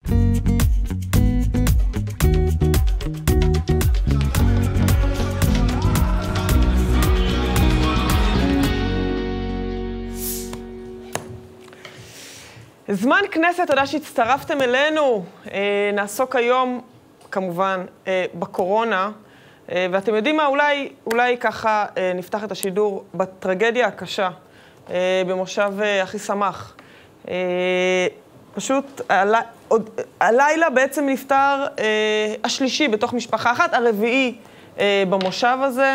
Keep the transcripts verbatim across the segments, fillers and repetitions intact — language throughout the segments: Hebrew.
זמן כנסת, תודה שהצטרפתם אלינו. נעסוק היום, כמובן, בקורונה. ואתם יודעים מה, אולי, אולי ככה נפתח את השידור בטרגדיה הקשה, במושב הכי שמח. פשוט, הלילה בעצם נפטר השלישי בתוך משפחה אחת, הרביעי במושב הזה.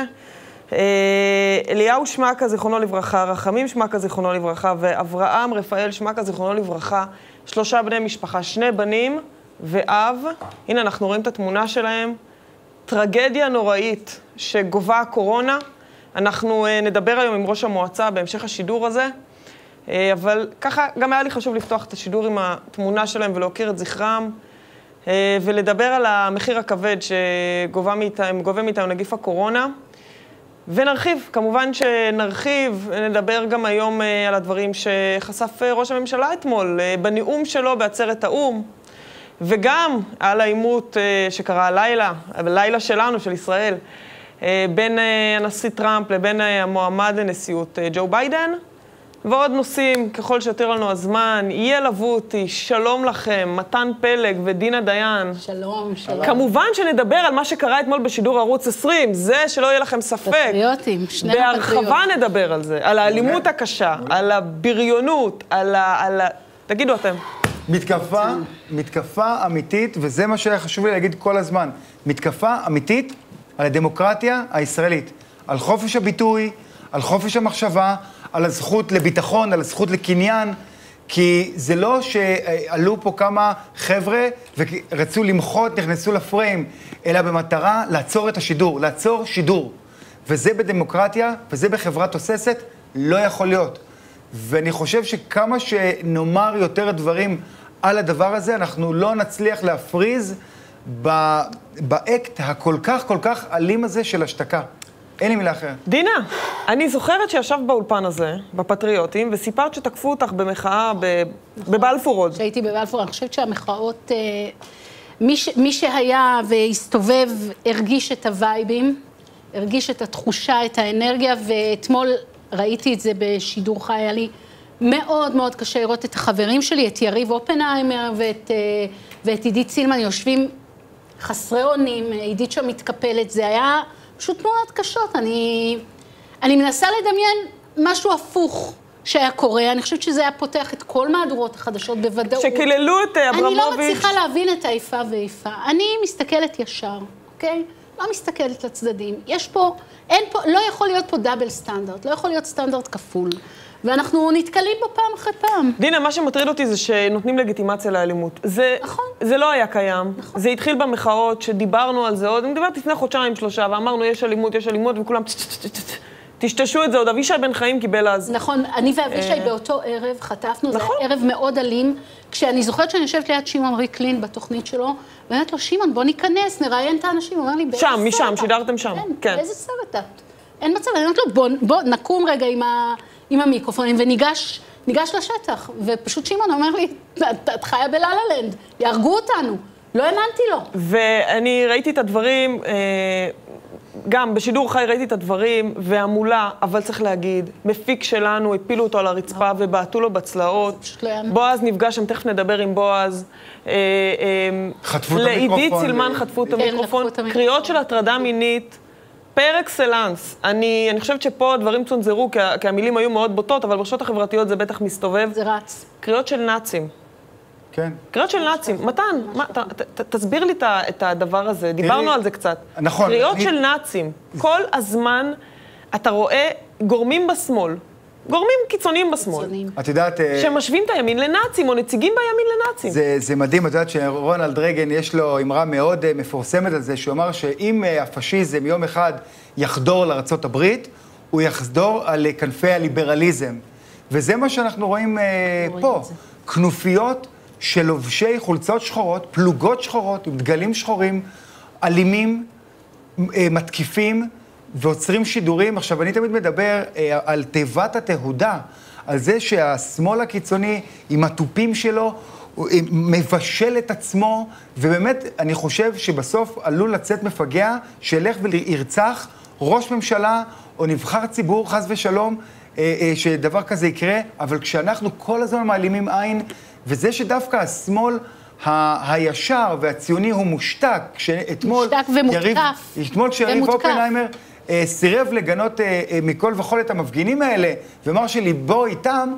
אליהו שמקה, זיכרונו לברכה, רחמים שמקה, זיכרונו לברכה, ואברהם רפאל שמקה, זיכרונו לברכה, שלושה בני משפחה, שני בנים ואב. הנה אנחנו רואים את התמונה שלהם. טרגדיה נוראית שגובה הקורונה. אנחנו נדבר היום עם ראש המועצה בהמשך השידור הזה, אבל ככה גם היה לי חשוב לפתוח את השידור עם התמונה שלהם ולהוקיר את זכרם, ולדבר על המחיר הכבד שגובה מאיתנו, גובה מאיתנו נגיף הקורונה. ונרחיב, כמובן שנרחיב, נדבר גם היום על הדברים שחשף ראש הממשלה אתמול, בנאום שלו בעצרת האו"ם, וגם על העימות שקרה הלילה, הלילה שלנו, של ישראל, בין הנשיא טראמפ לבין המועמד לנשיאות ג'ו ביידן, ועוד נושאים, ככל שיותר לנו הזמן, ילוו אותי, שלום לכם, מתן פלג ודינה דיין. שלום, שלום. כמובן שנדבר על מה שקרה אתמול בשידור ערוץ עשרים, זה שלא יהיה לכם ספק. פטריוטים, שנינו פטריוטים. בהרחבה נדבר על זה, על האלימות הקשה, על הבריונות, על ה... על ה... תגידו אתם. מתקפה, מתקפה אמיתית, וזה מה שהיה חשוב לי להגיד כל הזמן. מתקפה אמיתית על הדמוקרטיה הישראלית, על חופש הביטוי, על חופש המחשבה, על הזכות לביטחון, על הזכות לקניין, כי זה לא שעלו פה כמה חבר'ה ורצו למחות, נכנסו לפריים, אלא במטרה לעצור את השידור, לעצור שידור. וזה בדמוקרטיה, וזה בחברה תוססת, לא יכול להיות. ואני חושב שכמה שנאמר יותר דברים על הדבר הזה, אנחנו לא נצליח להפריז באקט הכל כך כל כך אלים הזה של השתקה. אין לי מילה אחרת. דינה, אני זוכרת שישב באולפן הזה, בפטריוטים, וסיפרת שתקפו אותך במחאה בבלפור עוד. שהייתי בבלפור, אני חושבת שהמחאות, מי, ש, מי שהיה והסתובב, הרגיש את הווייבים, הרגיש את התחושה, את האנרגיה, ואתמול ראיתי את זה בשידור חי, היה לי מאוד מאוד קשה לראות את החברים שלי, את יריב אופנהיימר ואת, ואת עידית סילמן, יושבים חסרי אונים, עידית שם מתקפלת, זה היה פשוט מאוד קשות. אני, אני מנסה לדמיין משהו הפוך שהיה קורה, אני חושבת שזה היה פותח את כל מהדורות החדשות בוודאות. שכללו את אברמוביץ'. אני לא מצליחה להבין את האיפה ואיפה. אני מסתכלת ישר, אוקיי? לא מסתכלת לצדדים. יש פה, אין פה, לא יכול להיות פה דאבל סטנדרט, לא יכול להיות סטנדרט כפול. ואנחנו נתקלים בו פעם אחרי פעם. דינה, מה שמטריד אותי זה שנותנים לגיטימציה לאלימות. זה, נכון. זה לא היה קיים. נכון. זה התחיל במחאות שדיברנו על זה עוד, אני מדברת לפני חודשיים שלושה, ואמרנו יש אלימות, יש אלימות, וכולם תשתשו את זה עוד. אבישי בן חיים קיבל אז. נכון, אני ואבישי באותו ערב חטפנו, זה היה ערב מאוד אלים, כשאני זוכרת שאני יושבת ליד שמעון ריקלין בתוכנית שלו, ואומרת לו, שמעון, בוא ניכנס, נראיין את האנשים, הוא אומר לי, באיזה סרט? שם, משם, שידרתם שם. כן, באיזה סרט את? אין מצב, אני אומרת לו, בוא, בוא נקום רגע עם ה... עם המיקרופונים, וניגש ניגש לשטח, ופשוט שמעון אומר לי, את חיה בלה-לה-לנד, יהרגו אותנו, לא האמנתי לו. ואני ראיתי את הדברים, גם בשידור חי ראיתי את הדברים, והמולה, אבל צריך להגיד, מפיק שלנו, הפילו אותו על הרצפה ובעטו לו בצלעות. בועז נפגש שם, תכף נדבר עם בועז. חטפו את המיקרופון. לעידית סילמן חטפו את המיקרופון. קריאות של הטרדה מינית. פר אקסלנס. אני, אני חושבת שפה הדברים צונזרו, כי, כי המילים היו מאוד בוטות, אבל ברשתות החברתיות זה בטח מסתובב. זה רץ. קריאות של נאצים. כן. קריאות של נאצים. מתן, מה, ת, ת, ת, תסביר לי את הדבר הזה. דיברנו על זה קצת. נכון. קריאות אני... של נאצים. כל הזמן אתה רואה גורמים בשמאל. גורמים קיצוניים בשמאל. את יודעת... שמשווים את הימין לנאצים, או נציגים בימין לנאצים. זה, זה מדהים, את יודעת שרונלד רייגן יש לו אמרה מאוד מפורסמת על זה, שהוא אמר שאם הפשיזם יום אחד יחדור לארצות הברית, הוא יחדור על כנפי הליברליזם. וזה מה שאנחנו רואים פה. כנופיות של לובשי חולצות שחורות, פלוגות שחורות, עם דגלים שחורים, אלימים, מתקיפים, ועוצרים שידורים. עכשיו, אני תמיד מדבר אה, על תיבת התהודה, על זה שהשמאל הקיצוני, עם הטופים שלו, הוא מבשל את עצמו, ובאמת אני חושב שבסוף עלול לצאת מפגע שילך וירצח ראש ממשלה או נבחר ציבור, חס ושלום, שדבר כזה יקרה, אבל כשאנחנו כל הזמן מעלימים עין, וזה שדווקא השמאל ה- הישר והציוני הוא מושתק, שאתמול מושתק ומותקף. אתמול כשיריב אופנהיימר אה, סירב לגנות אה, אה, מכל וכל את המפגינים האלה, ואמר שליבו איתם,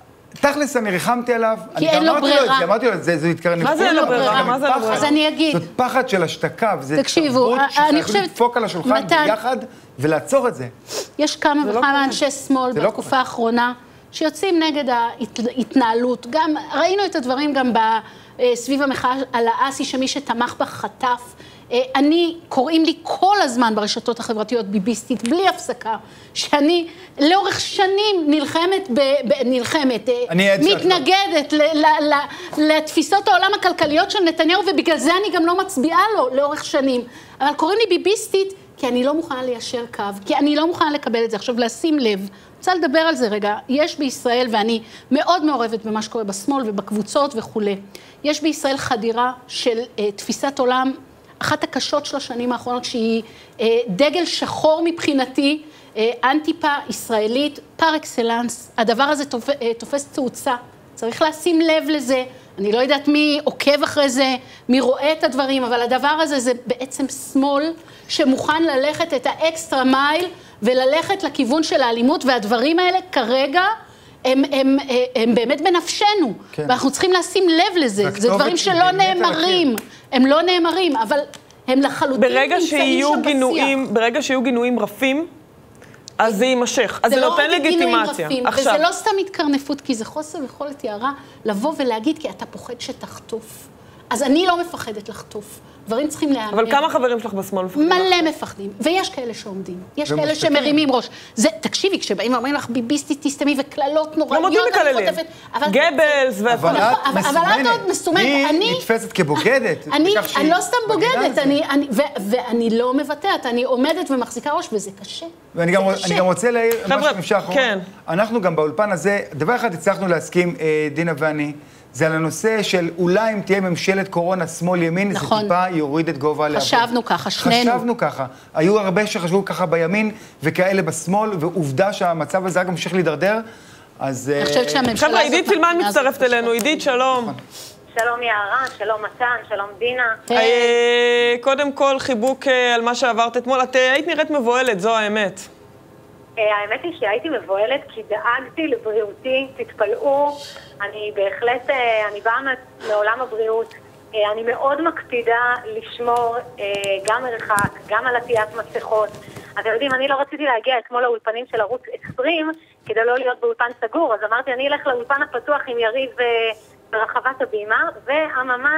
תכלס אני ריחמתי עליו, כי אין לו ברירה. אמרתי לו, זו התקרנפות. מה זה אין לו ברירה? מה זה אין לו ברירה? אז אני אגיד. זאת פחד של השתקה, וזה תקשיבו, תרבות אני שחייבים חושבת- לדפוק על השולחן מתן- ביחד ולעצור את זה. יש כמה לא וכמה קורה. אנשי שמאל זה לא בתקופה קורה. האחרונה שיוצאים נגד ההתנהלות. גם ראינו את הדברים גם ב- סביב המחאה על האסי, שמי שתמך בה חטף. אני, קוראים לי כל הזמן ברשתות החברתיות ביביסטית, בלי הפסקה, שאני לאורך שנים נלחמת, ב, ב, נלחמת, אני עד שאת לא. מתנגדת ל, ל, ל, לתפיסות העולם הכלכליות של נתניהו, ובגלל זה אני גם לא מצביעה לו לאורך שנים. אבל קוראים לי ביביסטית, כי אני לא מוכנה ליישר קו, כי אני לא מוכנה לקבל את זה. עכשיו, לשים לב, אני רוצה לדבר על זה רגע, יש בישראל, ואני מאוד מעורבת במה שקורה בשמאל ובקבוצות וכו', יש בישראל חדירה של אה, תפיסת עולם, אחת הקשות של השנים האחרונות, שהיא אה, דגל שחור מבחינתי, אה, אנטיפה ישראלית, פר אקסלנס. הדבר הזה תופ, אה, תופס תאוצה, צריך לשים לב לזה. אני לא יודעת מי עוקב אחרי זה, מי רואה את הדברים, אבל הדבר הזה זה בעצם שמאל שמוכן ללכת את האקסטרה מייל וללכת לכיוון של האלימות, והדברים האלה כרגע הם, הם, הם, הם באמת בנפשנו, כן. ואנחנו צריכים לשים לב לזה. זה דברים שלא נאמרים, הם לא נאמרים, אבל הם לחלוטין נמצאים שם בשיח. ברגע שיהיו גינויים רפים, אז זה יימשך, אז זה נותן לגיטימציה. וזה לא סתם התקרנפות, כי זה חוסר יכולת יערה לבוא ולהגיד, כי אתה פוחד שתחטוף. אז אני לא מפחדת לחטוף. דברים צריכים להיאמר. אבל כמה חברים שלך בשמאל מפחדים? מלא מפחדים, ויש כאלה שעומדים. יש כאלה שמרימים ראש. זה, תקשיבי, כשבאים ואומרים לך ביביסטית, תסתמי וכללות נוראיות, גם אותי מקללים. גבלס ו... אבל את מסומנת. עוד מסומנת. היא נתפסת כבוגדת. אני לא סתם בוגדת, ואני לא מבטאת, אני עומדת ומחזיקה ראש, וזה קשה. ואני גם רוצה להעיר משהו אפשר אחרון. כן. אנחנו גם באולפן הזה, דבר אחד הצלחנו להסכים, דינה ואני, זה על הנושא של אולי אם תהיה ממשלת קורונה שמאל ימין, נכון. זה טיפה יוריד את גובה הלהבות. חשבנו ככה, שנינו. חשבנו ככה. היו הרבה שחשבו ככה בימין וכאלה בשמאל, ועובדה שהמצב הזה גם ממשיך להידרדר, אז... אני חושבת שהממשלה הזאת... חבר'ה, עידית סילמן מצטרפת אלינו. עידית, שלום. שלום יערה, שלום מתן, שלום דינה. קודם כל, חיבוק על מה שעברת אתמול. את היית נראית מבועלת, זו האמת. האמת היא שהייתי מבועלת כי דאגתי לבריאותי, תתפלאו, אני בהחלט, אני באה מעולם הבריאות, אני מאוד מקפידה לשמור גם מרחק, גם על עטיית מסכות. אתם יודעים, אני לא רציתי להגיע אתמול לאולפנים של ערוץ עשרים כדי לא להיות באולפן סגור, אז אמרתי, אני אלך לאולפן הפתוח עם יריב ברחבת הבימה, והממה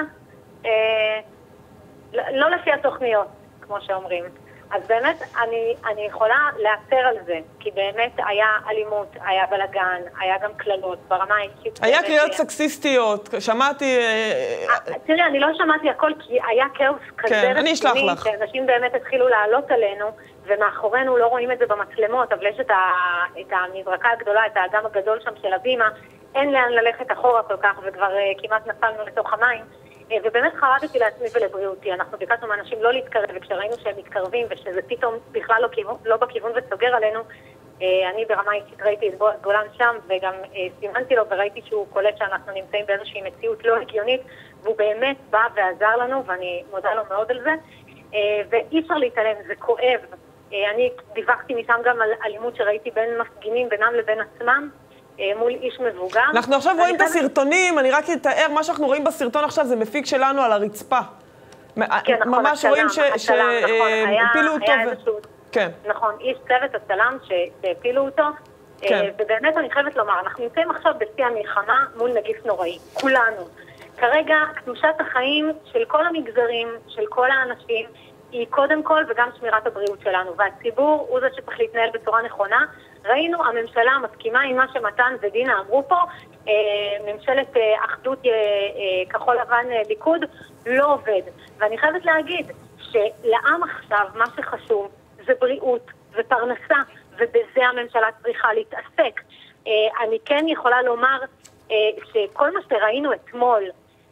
לא לפי התוכניות, כמו שאומרים. אז באמת אני, אני יכולה לאתר על זה, כי באמת היה אלימות, היה בלגן, היה גם כללות ברמה האישית. היה קריאות סקסיסטיות, שמעתי... תראי, אני לא שמעתי הכל, כי היה כאוס כזה. כן, אני אשלח לך. שאנשים באמת התחילו לעלות עלינו, ומאחורינו לא רואים את זה במצלמות, אבל יש את, ה, את המזרקה הגדולה, את האדם הגדול שם של הבימה, אין לאן ללכת אחורה כל כך, וכבר כמעט נפלנו לתוך המים. ובאמת חרדתי לעצמי ולבריאותי, אנחנו ביקשנו מאנשים לא להתקרב, וכשראינו שהם מתקרבים ושזה פתאום בכלל לא, כיוון, לא בכיוון וסוגר עלינו, אני ברמה אישית ראיתי את גולן שם, וגם סימנתי לו וראיתי שהוא קולט שאנחנו נמצאים באיזושהי מציאות לא הגיונית, והוא באמת בא ועזר לנו, ואני מודה לו מאוד על זה, ואי אפשר להתעלם, זה כואב. אני דיווחתי משם גם על אלימות שראיתי בין מפגינים בינם לבין עצמם, מול איש מבוגר. אנחנו עכשיו רואים את הסרטונים, אני רק אתאר, מה שאנחנו רואים בסרטון עכשיו זה מפיק שלנו על הרצפה. כן, נכון, ממש רואים שהפילו אותו. היה איזשהו, נכון, איש צוות הצלם שהפילו אותו, ובאמת אני חייבת לומר, אנחנו נמצאים עכשיו בשיא המלחמה מול נגיף נוראי, כולנו. כרגע, קדושת החיים של כל המגזרים, של כל האנשים, היא קודם כל וגם שמירת הבריאות שלנו, והציבור הוא זה שצריך להתנהל בצורה נכונה. ראינו, הממשלה מסכימה עם מה שמתן ודינה אמרו פה, ממשלת אחדות כחול לבן ליכוד לא עובד. ואני חייבת להגיד שלעם עכשיו מה שחשוב זה בריאות ופרנסה, ובזה הממשלה צריכה להתעסק. אני כן יכולה לומר שכל מה שראינו אתמול,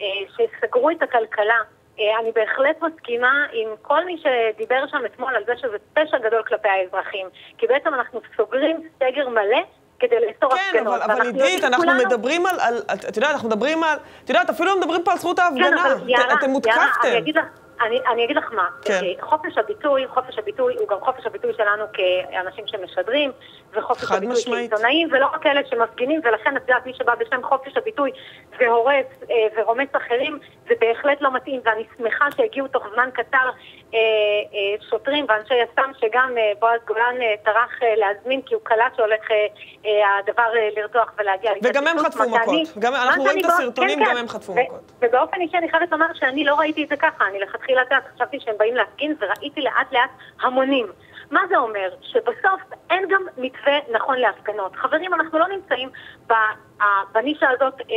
שסגרו את הכלכלה. אני בהחלט מסכימה עם כל מי שדיבר שם אתמול על זה שזה פשע גדול כלפי האזרחים, כי בעצם אנחנו סוגרים סגר מלא כדי לאסור הפגנות. כן, אבל עידית, אנחנו מדברים על, את יודעת, אנחנו מדברים על, את יודדת, אפילו מדברים פה על זכות ההפגנה. אתם מותקפתם. אני, אני אגיד לך מה, כן. חופש הביטוי, חופש הביטוי הוא גם חופש הביטוי שלנו כאנשים שמשדרים, וחופש הביטוי כעיתונאים, ולא רק אלה שמפגינים, ולכן את יודעת, מי שבא בשם חופש הביטוי והורס אה, ורומץ אחרים, זה בהחלט לא מתאים, ואני שמחה שהגיעו תוך זמן קצר אה, אה, שוטרים ואנשי יס"מ, שגם אה, בועז גולן אה, טרח אה, להזמין, כי הוא קלט שהולך אה, אה, הדבר אה, לרתוח ולהגיע. וגם הם חטפו מכות, גם, אנחנו רואים את הסרטונים, כן, גם כן. הם חטפו מכות. ובאופן אישי אני חייבת לומר שאני לא ראיתי את זה ככה, אני לכתחילה חשבתי שהם באים להפגין וראיתי לאט לאט המונים. מה זה אומר? שבסוף אין גם מתווה נכון להפגנות. חברים, אנחנו לא נמצאים בנישה הזאת אה, אה,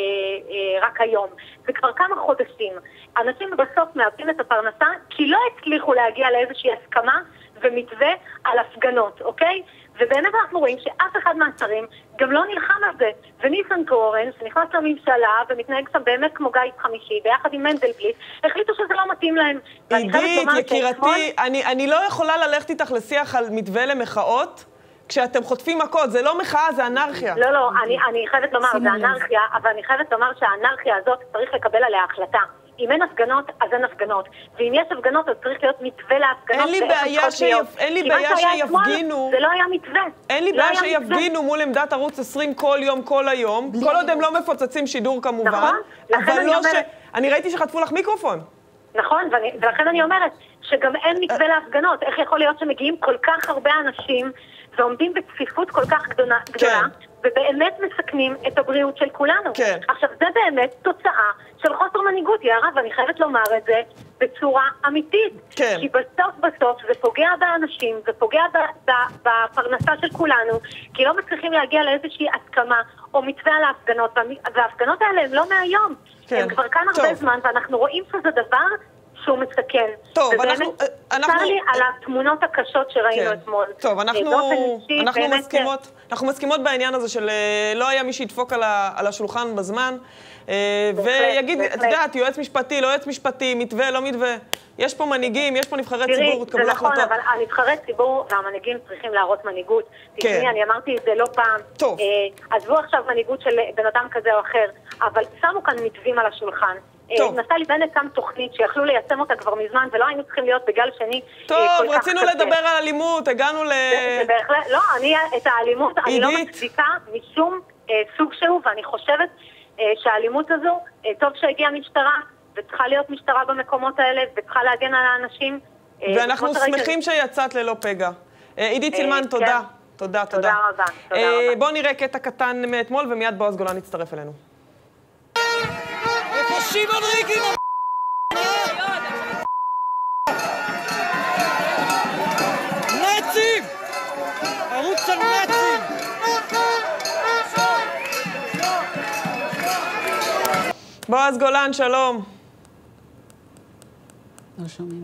אה, רק היום. זה כבר כמה חודשים. אנשים בסוף מאבדים את הפרנסה כי לא הצליחו להגיע לאיזושהי הסכמה ומתווה על הפגנות, אוקיי? ובאמת אנחנו רואים שאף אחד מהשרים גם לא נלחם על זה. וניסנקורן, שנכנס לממשלה ומתנהג שם באמת כמו גיא חמישי, ביחד עם מנדלבליט, החליטו שזה לא מתאים להם. עידית, יקירתי, אני, אני לא יכולה ללכת איתך לשיח על מתווה למחאות, כשאתם חוטפים מכות. זה לא מחאה, זה אנרכיה. לא, לא, אני, אני חייבת לומר, זה אנרכיה, אבל אני חייבת לומר שהאנרכיה הזאת צריך לקבל עליה החלטה. אם אין הפגנות, אז אין הפגנות. ואם יש הפגנות, אז צריך להיות מתווה להפגנות. אין לי בעיה שיפ... אין לי בעיה שיפגינו. זה לא היה מתווה. אין לי בעיה שיפגינו מול עמדת ערוץ עשרים כל יום, כל היום. כל עוד הם לא מפוצצים שידור כמובן. נכון. אבל לא ש... אני ראיתי שחטפו לך מיקרופון. נכון, ולכן אני אומרת שגם אין מתווה להפגנות. איך יכול להיות שמגיעים כל כך הרבה אנשים ועומדים בצפיפות כל כך גדולה, ובאמת מסכנים את הבריאות של כולנו. כן. עכשיו, זה באמת תוצאה של חוסר מנהיגות, יערה, ואני חייבת לומר את זה בצורה אמיתית. כן. כי בסוף בסוף זה פוגע באנשים, זה פוגע ב- ב- בפרנסה של כולנו, כי לא מצליחים להגיע לאיזושהי הסכמה או מתווה על ההפגנות, וההפגנות האלה הן לא מהיום. כן. הם כבר כאן הרבה זמן, ואנחנו רואים שזה דבר שהוא מסכן. טוב, אנחנו... צר לי על התמונות הקשות שראינו אתמול. טוב, אנחנו מסכימות, אנחנו מסכימות בעניין הזה של לא היה מי שידפוק על השולחן בזמן, ויגיד, את יודעת, יועץ משפטי, לא יועץ משפטי, מתווה, לא מתווה. יש פה מנהיגים, יש פה נבחרי ציבור, תקבלו החלטות. זה נכון, אבל הנבחרי ציבור והמנהיגים צריכים להראות מנהיגות. תשמעי, אני אמרתי את זה לא פעם. טוב. עזבו עכשיו מנהיגות של בן אדם כזה או אחר, אבל שמו כאן מתווים על השולחן. נפתלי בנט שם תוכנית שיכלו ליישם אותה כבר מזמן, ולא היינו צריכים להיות בגל שני. טוב, רצינו לדבר על אלימות, הגענו ל... זה בהחלט, לא, אני את האלימות, אני לא מצדיקה משום סוג שהוא, ואני חושבת שהאלימות הזו, טוב שהגיעה משטרה, וצריכה להיות משטרה במקומות האלה, וצריכה להגן על האנשים. ואנחנו שמחים שיצאת ללא פגע. עידית סילמן, תודה. תודה, תודה. תודה רבה, תודה רבה. בואו נראה קטע קטן מאתמול, ומיד בועז גולן יצטרף אלינו. שמעון ריגין! נאצים! ערוץ של נאצים! בועז גולן, שלום. לא שומעים.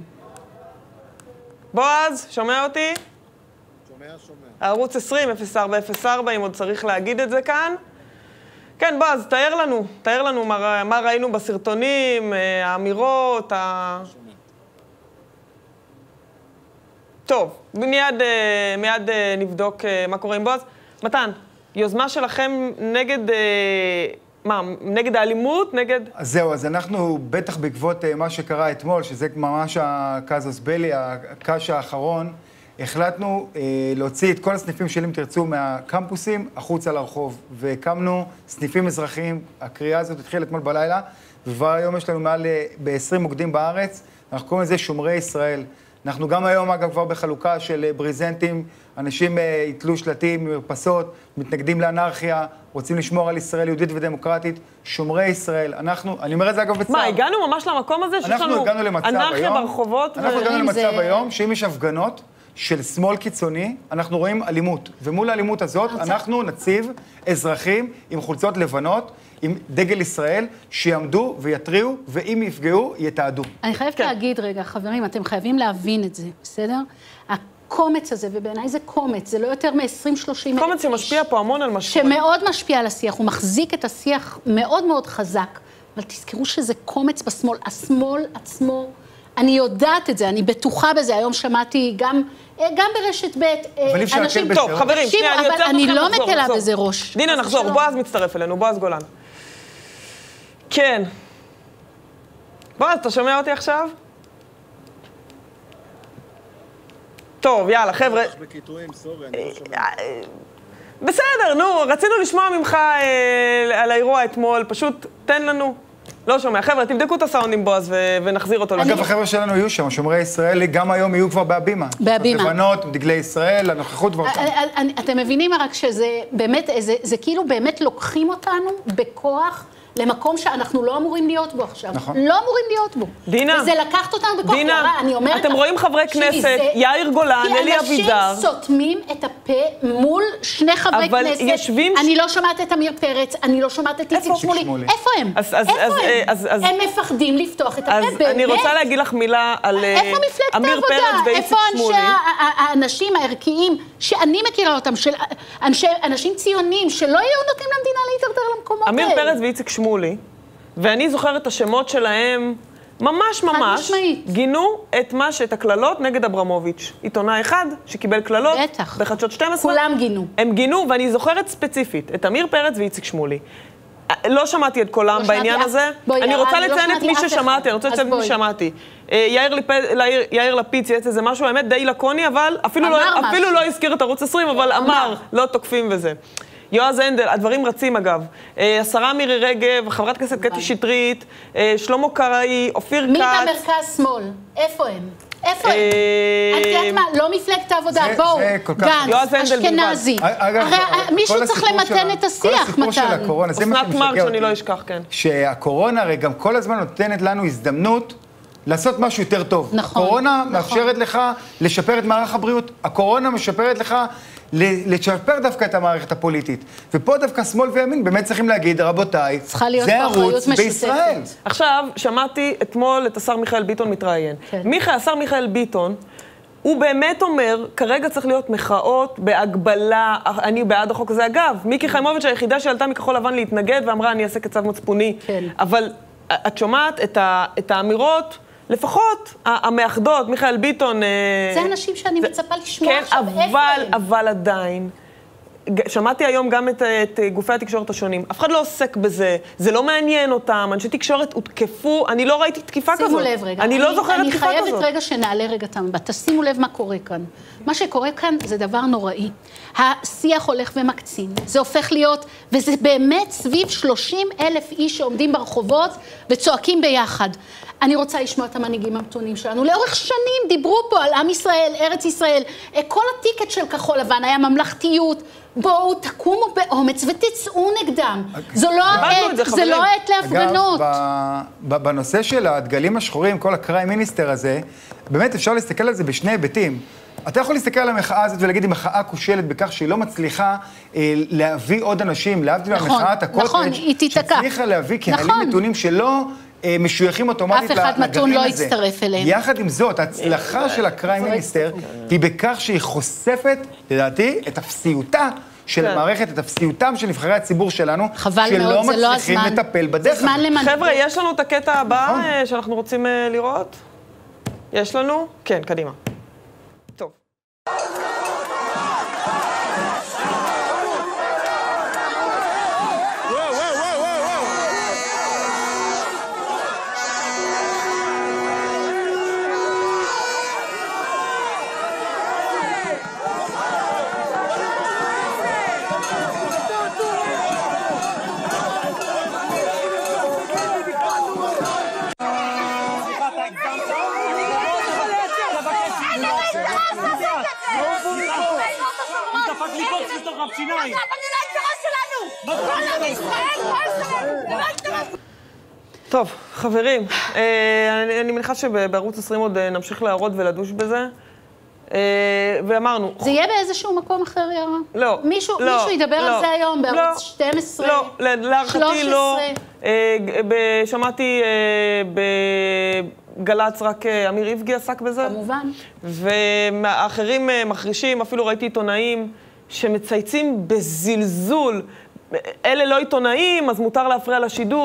בועז, שומע אותי? שומע, שומע. ערוץ עשרים, אפס ארבע אפס ארבע, אם עוד צריך להגיד את זה כאן. כן, בועז, תאר לנו, תאר לנו מה, מה ראינו בסרטונים, האמירות, ה... שומע. טוב, מיד, מיד נבדוק מה קורה עם בועז. מתן, יוזמה שלכם נגד... מה, נגד האלימות? נגד... אז זהו, אז אנחנו בטח בעקבות מה שקרה אתמול, שזה ממש הקזוס בלי, הקש האחרון, החלטנו אה, להוציא את כל הסניפים של אם תרצו מהקמפוסים החוצה לרחוב, והקמנו סניפים אזרחיים. הקריאה הזאת התחילה אתמול בלילה, וכבר היום יש לנו מעל ב-עשרים מוקדים בארץ, אנחנו קוראים לזה שומרי ישראל. אנחנו גם היום, אגב, כבר בחלוקה של בריזנטים, אנשים יתלו שלטים ממרפסות, מתנגדים לאנרכיה, רוצים לשמור על ישראל יהודית ודמוקרטית, שומרי ישראל. אנחנו, אני אומר את זה אגב בצער. מה, הגענו ממש למקום הזה שיש לנו אנרכיה ברחובות? אנחנו הגענו למצב היום שאם יש הפגנות של שמאל קיצוני, אנחנו רואים אלימות. ומול האלימות הזאת אנחנו נציב אזרחים עם חולצות לבנות, עם דגל ישראל, שיעמדו ויתריעו, ואם יפגעו, יתעדו. אני חייבת להגיד רגע, חברים, אתם חייבים להבין את זה, בסדר? הקומץ הזה, ובעיניי זה קומץ, זה לא יותר מ-עשרים שלושים... קומץ שמשפיע פה המון על משהו. שמאוד משפיע על השיח, הוא מחזיק את השיח מאוד מאוד חזק, אבל תזכרו שזה קומץ בשמאל. השמאל עצמו, אני יודעת את זה, אני בטוחה בזה. היום שמעתי גם, גם ברשת ב' אבל אי אפשר להקל טוב, חברים, שנייה, אני יוצאת אני אתכם, לא נחזור, מקלה נחזור. בזה ראש. דינה, נחזור, בועז מצטרף אלינו, בועז גולן. כן. בועז, אתה שומע אותי עכשיו? טוב, יאללה, חבר'ה. בקיטויים, סורי, אני לא שומע. בסדר, נו, רצינו לשמוע ממך אה, על האירוע אתמול, פשוט תן לנו. לא שומע. חבר'ה, תבדקו את הסאונד עם בועז ו- ונחזיר אותו. אגב, החבר'ה שלנו יהיו שם, שומרי ישראל, גם היום יהיו כבר בהבימה. בהבימה. לבנות, דגלי ישראל, הנוכחות כבר שם. אתם מבינים רק שזה באמת, זה, זה כאילו באמת לוקחים אותנו בכוח למקום שאנחנו לא אמורים להיות בו עכשיו. נכון. לא אמורים להיות בו. דינה. וזה לקחת אותנו בכוח. דינה, ירה, אני אומרת אתם לך, רואים חברי תקשיבי, כנסת, זה- יאיר גולן, אלי אבידר. כי אנשים סותמים את הפה מול שני חברי אבל כנסת. יושבים ש- אני לא שומעת את אמיר פרץ, אני לא שומעת את איציק איפה? שמולי. שמולי. איפה הם? אז- אז- איפה אז- הם? אז- אז- הם מפחדים לפתוח את הפה, אז באמת. אני רוצה להגיד לך מילה על אה, איפה מפלגת אמיר פרץ העבודה? ואיציק איפה אנשי שמולי. ה- ה- האנשים הערכיים שאני מכירה אותם, של אנשי- אנשים ציונים שלא יהיו נותנים למדינה להתדרדר למקומות האלה? אמיר פרץ ואיציק שמולי, ואני זוכרת את השמות שלהם ממש ממש, משמעית. גינו את מה שאת הקללות נגד אברמוביץ'. עיתונאי אחד שקיבל קללות בטח. בחדשות שתים עשרה. כולם גינו. הם גינו, ואני זוכרת ספציפית את אמיר פרץ ואיציק שמולי. לא שמעתי את קולם לא בעניין שמעתי הזה. אף- בואי, אני יערה, רוצה אני לא לציין את שמעתי מי אף אחד. ששמעתי, אני רוצה אז לציין את מי בואי. ששמעתי. אה, יאיר ליפ- יאיר- יאיר לפיד צייץ איזה משהו, האמת, די לקוני, אבל אפילו אמר לא- משהו. אפילו לא הזכיר את ערוץ עשרים, אבל אמר, לא תוקפים וזה. יועז הנדל, הדברים רצים אגב. אה, השרה מירי רגב, חברת כנסת קטי שטרית, אה, שלמה קרעי, אופיר כץ. מי במרכז שמאל? איפה הם? איפה הם? אה, את יודעת מה? לא מפלגת העבודה, זה- בואו, זה כל כך- יועז גנץ, הנדל בלבד. אשכנזי. אגב, הרי כל מישהו צריך הסיפור של למתן ה- את השיח, כל הסיפור של מתן. הקורונה, זה מה אסנת שמשגע מרק, שאני אותי. לא אשכח, כן. שהקורונה הרי גם כל הזמן נותנת לנו הזדמנות לעשות משהו יותר טוב. נכון, הקורונה נכון. מאפשרת לך לשפר את מערך הבריאות, הקורונה משפרת לך ל- לשפר דווקא את המערכת הפוליטית. ופה דווקא שמאל וימין באמת צריכים להגיד, רבותיי, צריכה להיות זה פה אחריות ערוץ משותפת. בישראל. עכשיו, שמעתי אתמול את השר מיכאל ביטון מתראיין. כן. מיכאל, השר מיכאל ביטון, הוא באמת אומר, כרגע צריך להיות מחאות בהגבלה, אני בעד החוק הזה. אגב, מיקי חיימוביץ' היחידה שעלתה מכחול לבן להתנגד ואמרה, אני אעשה כצו מצפוני. כן. אבל את שומעת את, ה, את האמירות, לפחות המאחדות, מיכאל ביטון... זה אנשים שאני מצפה לשמוע כן, עכשיו, איפה אבל, הם? אבל עדיין, ג- שמעתי היום גם את, את גופי התקשורת השונים. אף אחד לא עוסק בזה, זה לא מעניין אותם, אנשי תקשורת הותקפו, אני לא ראיתי תקיפה כזאת. שימו לב רגע. אני לא זוכרת אני תקיפה חייבת כזאת. רגע שנעלה רגע את המבט. תשימו לב מה קורה כאן. מה שקורה כאן זה דבר נוראי. השיח הולך ומקצין. זה הופך להיות, וזה באמת סביב שלושים אלף איש שעומדים ברחובות וצועקים ביחד. אני רוצה לשמוע את המנהיגים המתונים שלנו. לאורך שנים דיברו פה על עם ישראל, ארץ ישראל. כל הטיקט של כחול לבן היה ממלכתיות. בואו תקומו באומץ ותצאו נגדם. זו לא איבדנו את זה, העת, זה חברים. לא העת להפגנות. אגב, ב- ב- בנושא של הדגלים השחורים, כל הקראי מיניסטר הזה, באמת אפשר להסתכל על זה בשני היבטים. אתה יכול להסתכל על המחאה הזאת ולהגיד, היא מחאה כושלת בכך שהיא לא מצליחה אה, להביא עוד אנשים, להבדיל נכון, מהמחאת הקוטג' נכון, היא תיתקע. שהצליחה להביא קהלים נכון. נתונים שלא אה, משויכים אוטומטית אף אחד לגרעין מתון לא הזה. יצטרף אליהם. יחד עם זאת, ההצלחה של הקראי מיניסטר היא בכך שהיא חושפת, לדעתי, את אפסיותה של כן. המערכת, את אפסיותם של נבחרי הציבור שלנו, חבל שלא מאוד, זה לא מצליחים הזמן. לטפל בדרך זה זמן הזאת. למנהיגות. חבר'ה, יש לנו את הקטע הבא נכון. אה, שאנחנו רוצים אה, לראות? יש לנו? כן, קדימה. טוב. וואו, וואו, וואו, וואו, וואו. הוא דפק לי קוקס לתוך השיניים. אני לא אינטרס שלנו! כל עם ישראל, כל ישראל, זה לא אינטרס! טוב, חברים, אה, אני, אני מניחה שבערוץ עשרים עוד אה, נמשיך להראות ולדוש בזה. אה, ואמרנו... זה יהיה באיזשהו מקום אחר, יערה? לא. מישהו, לא, מישהו ידבר לא, על זה היום בערוץ לא, שתים עשרה? לא, להערכתי לא. שלוש עשרה? אה, ב- שמעתי אה, בגל"צ רק אה, אמיר איבגי עסק בזה. כמובן. והאחרים אה, מחרישים, אפילו ראיתי עיתונאים שמצייצים בזלזול. אלה לא עיתונאים, אז מותר להפריע לשידור.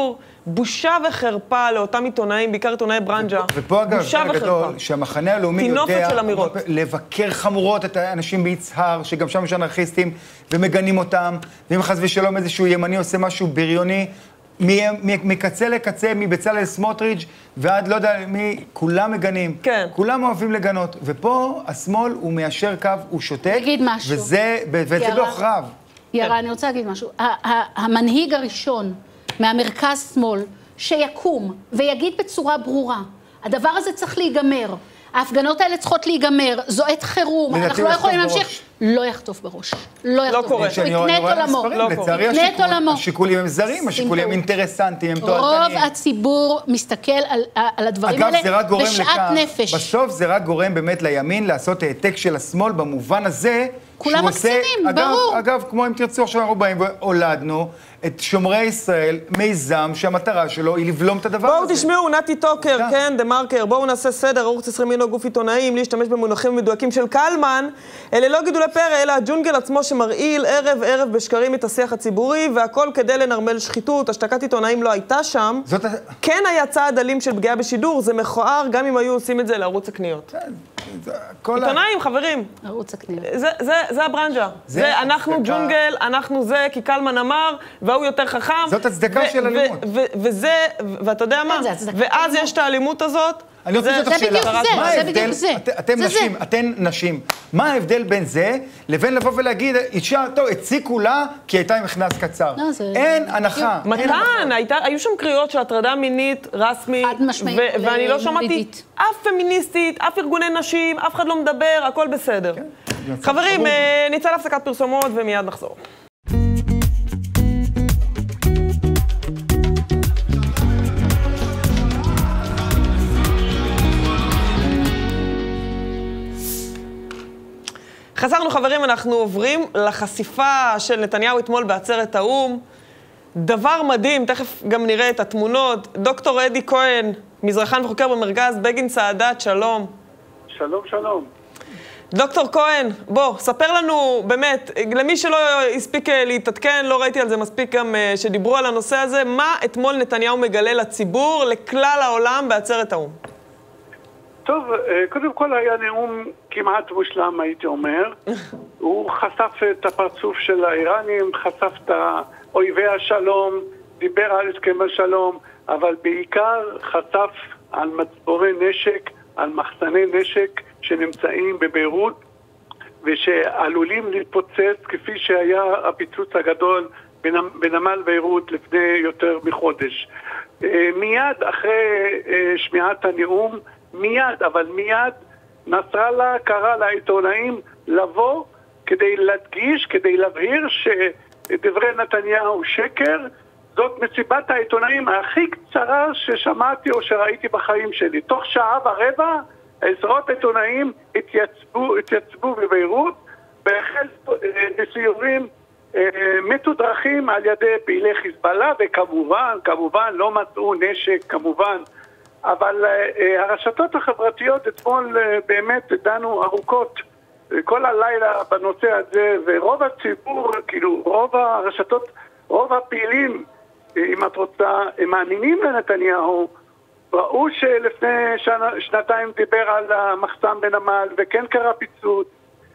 בושה וחרפה לאותם עיתונאים, בעיקר עיתונאי ברנג'ה. ופה אגב, זה גדול, שהמחנה הלאומי יודע לבקר חמורות את האנשים ביצהר, שגם שם יש אנרכיסטים, ומגנים אותם, ואם חס ושלום איזשהו ימני עושה משהו בריוני, מקצה לקצה, מבצלאל סמוטריץ' ועד לא יודע מי, כולם מגנים. כן. כולם אוהבים לגנות. ופה השמאל הוא מיישר קו, הוא שותק. תגיד משהו. וזה, וזה באוכריו. ירה, אני רוצה להגיד משהו. המנהיג הראשון מהמרכז שמאל שיקום ויגיד בצורה ברורה, הדבר הזה צריך להיגמר. ההפגנות האלה צריכות להיגמר, זו עת חירום, אנחנו לא יכולים להמשיך. לא יחטוף בראש. לא יחטוף בראש. הוא יקנה את עולמו. לצערי השיקולים הם זרים, השיקולים הם אינטרסנטיים, הם תועלתניים. רוב הציבור מסתכל על הדברים האלה בשאט נפש. בסוף זה רק גורם באמת לימין לעשות העתק של השמאל במובן הזה, כולם מקצינים, ברור. אגב, כמו אם תרצו עכשיו אנחנו באים והולדנו את שומרי ישראל, מיזם שהמטרה שלו היא לבלום את הדבר הזה. בואו תשמעו, נתי טוקר, כן, דה מרקר, בואו נעשה סדר, ערוץ עשרים מינו גוף עיתונאים, להשתמש במונחים מדויקים של קלמן, אלה לא גידולי פרא, אלא הג'ונגל עצמו שמרעיל ערב ערב בשקרים את השיח הציבורי, והכל כדי לנרמל שחיתות, השתקת עיתונאים לא הייתה שם. זאת... כן היה צעד אלים של פגיעה בשידור, זה מכוער גם אם היו עושים את זה לערוץ הקניות. עיתונאים, חברים. ערוץ הקניות. זה, זה, זה הברנג'ה. זה, זה אנחנו הצדקה... ג'ונגל, אנחנו זה, כי קלמן אמר, והוא יותר חכם. זאת הצדקה של אלימות. וזה, ואתה יודע מה? ואז יש את האלימות הזאת. אני רוצה לשאול אותך שאלה. זה בדיוק זה. אתם נשים, אתן נשים. מה ההבדל בין זה לבין לבוא ולהגיד, אישה, טוב, הציקו לה כי הייתה עם מכנס קצר. אין הנחה. מתן, היו שם קריאות של הטרדה מינית רסמית, ואני לא שמעתי אף פמיניסטית, אף ארגוני נשים, אף אחד לא מדבר, הכל בסדר. חברים, נצא להפסקת פרסומות ומיד נחזור. חזרנו חברים, אנחנו עוברים לחשיפה של נתניהו אתמול בעצרת האו"ם. דבר מדהים, תכף גם נראה את התמונות. דוקטור אדי כהן, מזרחן וחוקר במרכז בגין סעדת, שלום. שלום, שלום. דוקטור כהן, בוא, ספר לנו באמת, למי שלא הספיק להתעדכן, לא ראיתי על זה מספיק גם שדיברו על הנושא הזה, מה אתמול נתניהו מגלה לציבור, לכלל העולם בעצרת האו"ם? טוב, קודם כל היה נאום כמעט מושלם, הייתי אומר. הוא חשף את הפרצוף של האיראנים, חשף את אויבי השלום, דיבר על הסכם השלום, אבל בעיקר חשף על מצבורי נשק, על מחסני נשק שנמצאים בביירות, ושעלולים להתפוצץ כפי שהיה הפיצוץ הגדול בנמל ביירות לפני יותר מחודש. מיד אחרי שמיעת הנאום, מיד, אבל מיד, נסראללה קרא לעיתונאים לבוא כדי להדגיש, כדי להבהיר שדברי נתניהו שקר. זאת מסיבת העיתונאים הכי קצרה ששמעתי או שראיתי בחיים שלי. תוך שעה ורבע, עשרות עיתונאים התייצבו, התייצבו בביירות, בהחל בסיורים מתודרכים על ידי פעילי חיזבאללה, וכמובן, כמובן לא מצאו נשק, כמובן. אבל הרשתות החברתיות אתמול באמת דנו ארוכות כל הלילה בנושא הזה, ורוב הציבור, כאילו רוב הרשתות, רוב הפעילים, אם את רוצה, הם מאמינים לנתניהו, ראו שלפני שנה, שנתיים דיבר על המחסן בנמל וכן קרה פיצוץ.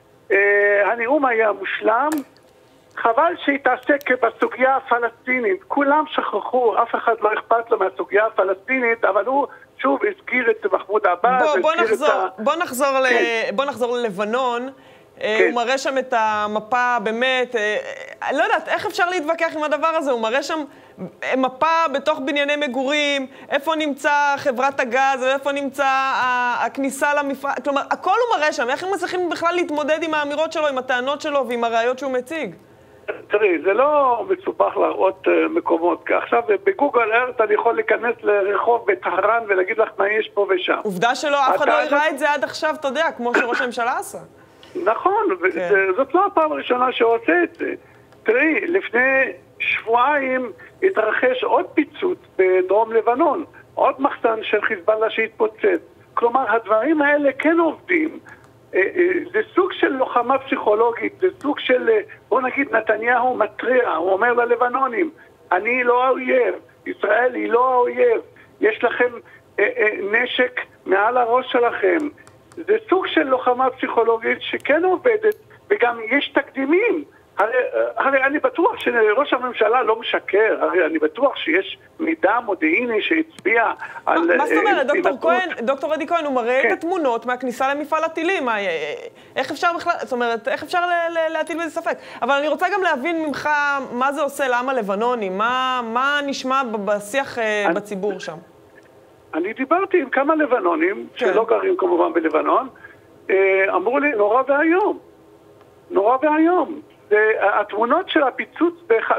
הנאום היה מושלם, חבל שהתעסק בסוגיה הפלסטינית, כולם שכחו, אף אחד לא אכפת לו מהסוגיה הפלסטינית, אבל הוא שוב הזכיר את מחמוד עבאס. בוא, בוא, נחזור, ה... בוא, נחזור כן. ל... בוא נחזור ללבנון, כן. הוא מראה שם את המפה באמת, לא יודעת, איך אפשר להתווכח עם הדבר הזה? הוא מראה שם מפה בתוך בנייני מגורים, איפה נמצא חברת הגז, ואיפה נמצא הכניסה למפרץ, כלומר, הכל הוא מראה שם, איך הם מצליחים בכלל להתמודד עם האמירות שלו, עם הטענות שלו ועם הראיות שהוא מציג? תראי, זה לא מסובך להראות מקומות, כי עכשיו בגוגל ארט אני יכול להיכנס לרחוב בטהרן ולהגיד לך מה יש פה ושם. עובדה שלא, אף אחד לא הראה את זה עד עכשיו, אתה יודע, כמו שראש הממשלה עשה. נכון, זאת לא הפעם הראשונה שעושה את זה. תראי, לפני שבועיים התרחש עוד פיצוץ בדרום לבנון, עוד מחסן של חיזבאללה שהתפוצץ. כלומר, הדברים האלה כן עובדים. זה סוג של לוחמה פסיכולוגית, זה סוג של, בוא נגיד, נתניהו מטריע, הוא אומר ללבנונים, אני לא האויב, ישראל היא לא האויב. יש לכם אה, אה, נשק מעל הראש שלכם. זה סוג של לוחמה פסיכולוגית שכן עובדת, וגם יש תקדימים. הרי, הרי אני בטוח שראש הממשלה לא משקר, הרי אני בטוח שיש מידע מודיעיני שהצביע על... מה זאת אומרת, דוקטור כהן, דוקטור אדי כהן, הוא מראה את התמונות מהכניסה למפעל הטילים, איך אפשר בכלל, זאת אומרת, איך אפשר להטיל בזה ספק? אבל אני רוצה גם להבין ממך מה זה עושה לעם הלבנוני, מה נשמע בשיח בציבור שם? אני דיברתי עם כמה לבנונים, שלא גרים כמובן בלבנון, אמרו לי, נורא והיום, נורא והיום. התמונות של הפיצוץ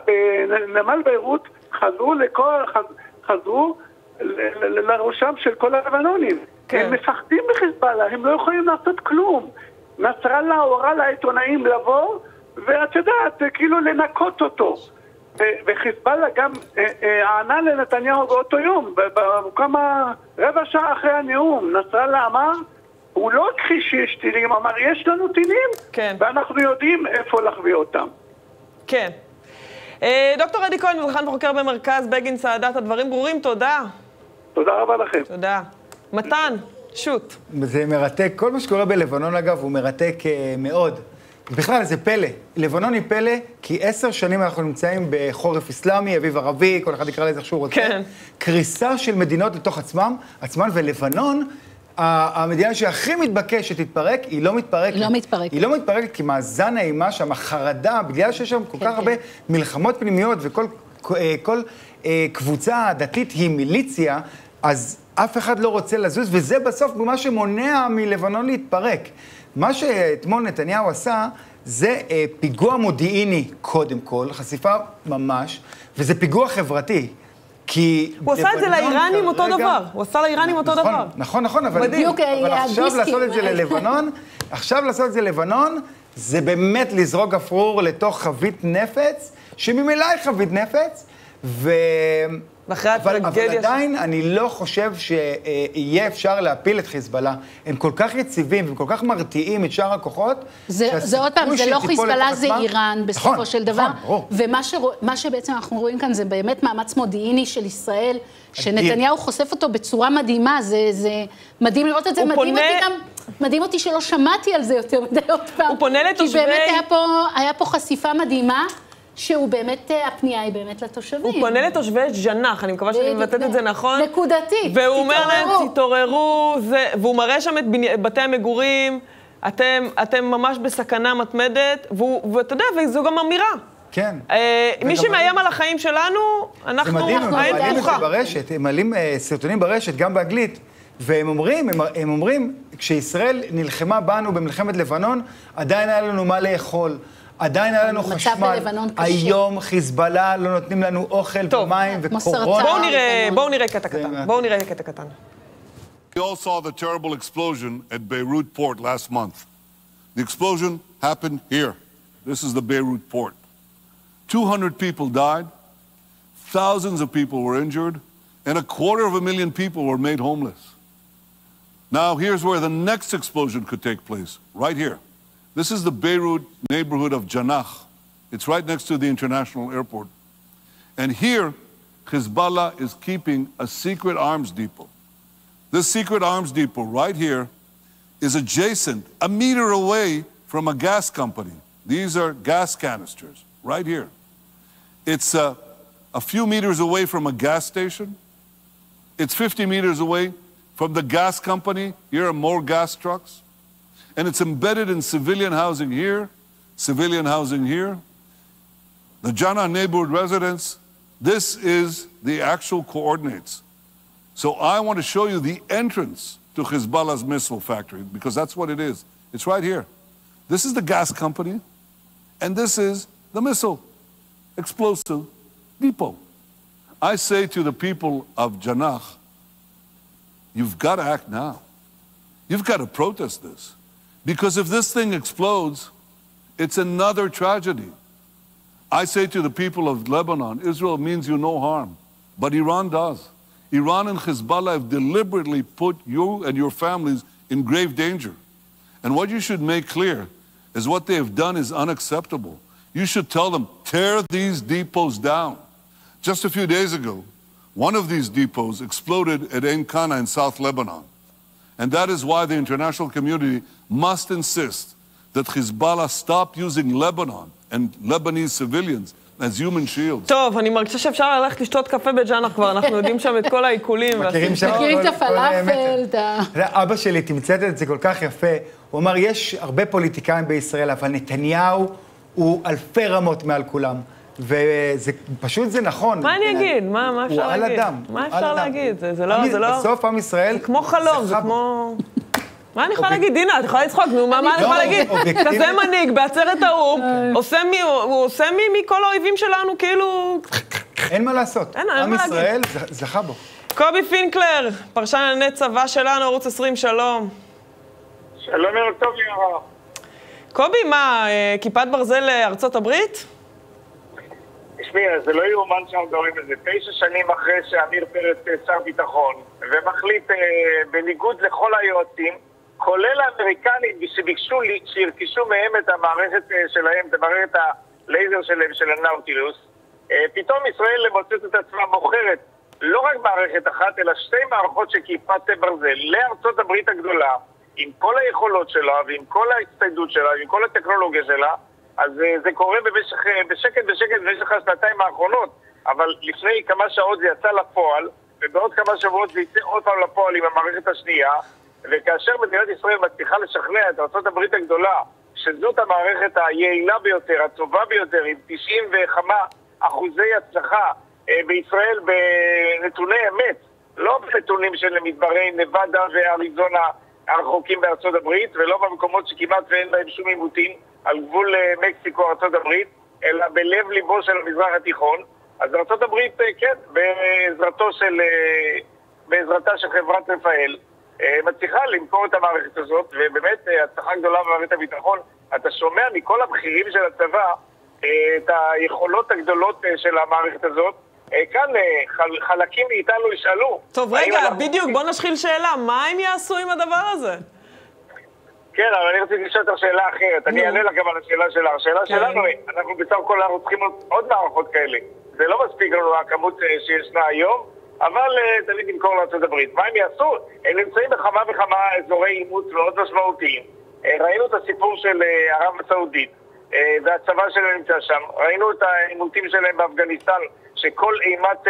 בנמל ביירות חזרו לכל, חזרו לראשם של כל הלבנונים. הם מפחדים בחיזבאללה, הם לא יכולים לעשות כלום. נסראללה הורה לעיתונאים לבוא, ואת יודעת, כאילו לנקות אותו. וחיזבאללה גם ענה לנתניהו באותו יום, כמה רבע שעה אחרי הנאום. נסראללה אמר, הוא לא הכחיש שיש טילים, אמר, יש לנו טילים, כן. ואנחנו יודעים איפה להחביא אותם. כן. אה, דוקטור אדי כהן, מזרחן וחוקר במרכז בגין סעדת, הדברים ברורים, תודה. תודה רבה לכם. תודה. מתן, שוט. זה מרתק, כל מה שקורה בלבנון אגב הוא מרתק אה, מאוד. בכלל זה פלא, לבנון היא פלא, כי עשר שנים אנחנו נמצאים בחורף אסלאמי, אביב ערבי, כל אחד יקרא לזה איך שהוא רוצה. כן. קריסה של מדינות לתוך עצמם, עצמן, ולבנון, המדינה שהכי מתבקשת שתתפרק, היא לא מתפרקת. היא לא מתפרקת. היא לא מתפרקת כי מאזן האימה שם, החרדה, בגלל שיש שם כל כך הרבה מלחמות פנימיות, וכל כל, קבוצה דתית היא מיליציה, אז אף אחד לא רוצה לזוז, וזה בסוף מה שמונע מלבנון להתפרק. מה שאתמול נתניהו עשה, זה פיגוע מודיעיני קודם כל, חשיפה ממש, וזה פיגוע חברתי. כי הוא עשה את זה לאיראנים אותו דבר, הוא עשה לאיראנים אותו דבר. נכון, נכון, אבל עכשיו לעשות את זה ללבנון, עכשיו לעשות את זה ללבנון, זה באמת לזרוק גפרור לתוך חבית נפץ, שממילא היא חבית נפץ, ו... אבל עדיין אני לא חושב שיהיה אפשר להפיל את חיזבאללה. הם כל כך יציבים והם כל כך מרתיעים את שאר הכוחות. זה עוד פעם, זה לא חיזבאללה, זה איראן בסופו של דבר. ומה שבעצם אנחנו רואים כאן זה באמת מאמץ מודיעיני של ישראל, שנתניהו חושף אותו בצורה מדהימה. זה מדהים לראות את זה, מדהים אותי גם, מדהים אותי שלא שמעתי על זה יותר מדי עוד פעם. הוא פונה לתושבי... כי באמת היה פה חשיפה מדהימה. שהוא באמת, הפנייה היא באמת לתושבים. הוא פונה לתושבי ג'נח, אני מקווה שאני מבטאת את זה נכון. נקודתי. והוא אומר להם, תתעוררו, והוא מראה שם את בתי המגורים, אתם ממש בסכנה מתמדת, ואתה יודע, וזו גם אמירה. כן. מי שמאיים על החיים שלנו, אנחנו... זה מדהים, הם מעלים את זה ברשת, הם מעלים סרטונים ברשת, גם באנגלית, והם אומרים, הם אומרים, כשישראל נלחמה בנו במלחמת לבנון, עדיין היה לנו מה לאכול. עדיין היה לנו חשמל, היום חיזבאללה לא נותנים לנו אוכל ומים וקורונה. בואו נראה, בואו נראה קטע קטן, בואו נראה קטע קטן. We all saw the terrible explosion at Beirut port last month. The explosion happened here. This is the Beirut port. two hundred people died, thousands of people were injured, and a quarter of a million people were made homeless. Now here's where the next explosion could take place, right here. This is the Beirut neighborhood of Janakh. It's right next to the international airport. And here, Hezbollah is keeping a secret arms depot. This secret arms depot right here is adjacent, a meter away from a gas company. These are gas canisters, right here. It's uh, a few meters away from a gas station. It's fifty meters away from the gas company. Here are more gas trucks. And it's embedded in civilian housing here, civilian housing here. The Jannah neighborhood residents, this is the actual coordinates. So I want to show you the entrance to Hezbollah's missile factory, because that's what it is. It's right here. This is the gas company, and this is the missile explosive depot. I say to the people of Jannah, you've got to act now. You've got to protest this. Because if this thing explodes, it's another tragedy. I say to the people of Lebanon, Israel means you no harm, but Iran does. Iran and Hezbollah have deliberately put you and your families in grave danger. And what you should make clear is what they have done is unacceptable. You should tell them, tear these depots down. Just a few days ago, One of these depots exploded at Ain Kana in South Lebanon. And that is why the international community must insist that Hezbollah stop using Lebanon and Lebanese civilians as human shields. טוב, אני מרגישה שאפשר ללכת לשתות קפה בג'אנח כבר, אנחנו יודעים שם את כל העיקולים. מכירים שם מכירים את הפלאפל, את ה... אבא שלי תמצאת את זה כל כך יפה, הוא אמר, יש הרבה פוליטיקאים בישראל, אבל נתניהו הוא אלפי רמות מעל כולם. וזה פשוט זה נכון. מה אני אגיד? מה אפשר להגיד? הוא על אדם. מה אפשר להגיד? זה לא... בסוף עם ישראל... זה כמו חלום, זה כמו... מה אני יכולה להגיד? דינה, את יכולה לצחוק, נו, מה אני יכולה להגיד? כזה מנהיג בעצרת האו"ם, הוא עושה מכל האויבים שלנו כאילו... אין מה לעשות. עם ישראל זכה בו. קובי פינקלר, פרשן לענייני צבא שלנו, ערוץ עשרים, שלום. שלום, ערב טוב, יערה. קובי, מה, כיפת ברזל לארצות הברית? תשמעי, זה לא יאומן שאנחנו מדברים על זה. תשע שנים אחרי שאמיר פרץ שר ביטחון, ומחליט בניגוד לכל היועצים, כולל האמריקנים שביקשו לי, שירכשו מהם את המערכת שלהם, את המערכת הלייזר שלהם, של הנאוטילוס, פתאום ישראל מוצאת את עצמה מוכרת לא רק מערכת אחת, אלא שתי מערכות של כיפת ברזל לארצות הברית הגדולה, עם כל היכולות שלה ועם כל ההצטיידות שלה ועם כל הטכנולוגיה שלה. אז זה קורה במשך, בשקט בשקט במשך השנתיים האחרונות, אבל לפני כמה שעות זה יצא לפועל, ובעוד כמה שבועות זה יצא עוד פעם לפועל עם המערכת השנייה, וכאשר מדינת ישראל מצליחה לשכנע את ארצות הברית הגדולה שזאת המערכת היעילה ביותר, הטובה ביותר, עם תשעים וכמה אחוזי הצלחה בישראל בנתוני אמת, לא בנתונים של מדברי נבדה ואריזונה הרחוקים בארצות הברית, ולא במקומות שכמעט ואין בהם שום עימותים על גבול מקסיקו ארצות הברית, אלא בלב ליבו של המזרח התיכון. אז ארצות הברית, כן, בעזרתו של, בעזרתה של חברת רפאל, מצליחה למכור את המערכת הזאת, ובאמת הצלחה גדולה במערכת הביטחון. אתה שומע מכל הבכירים של הצבא את היכולות הגדולות של המערכת הזאת. כאן חל, חלקים מאיתנו ישאלו. טוב, רגע, בדיוק, בוא נשחיל שאלה. מה הם יעשו עם הדבר הזה? כן, אבל אני רציתי לשאול את השאלה אחרת. אני אענה לך גם על השאלה שלה. השאלה שלנו, אנחנו בסך הכל אנחנו צריכים עוד מערכות כאלה. זה לא מספיק לנו הכמות שישנה היום, אבל תמיד נמכור לארצות הברית. מה הם יעשו? הם נמצאים בכמה וכמה אזורי אימות מאוד משמעותיים. ראינו את הסיפור של ערב הסעודית, והצבא שלהם נמצא שם. ראינו את האימותים שלהם באפגניסטן, שכל אימת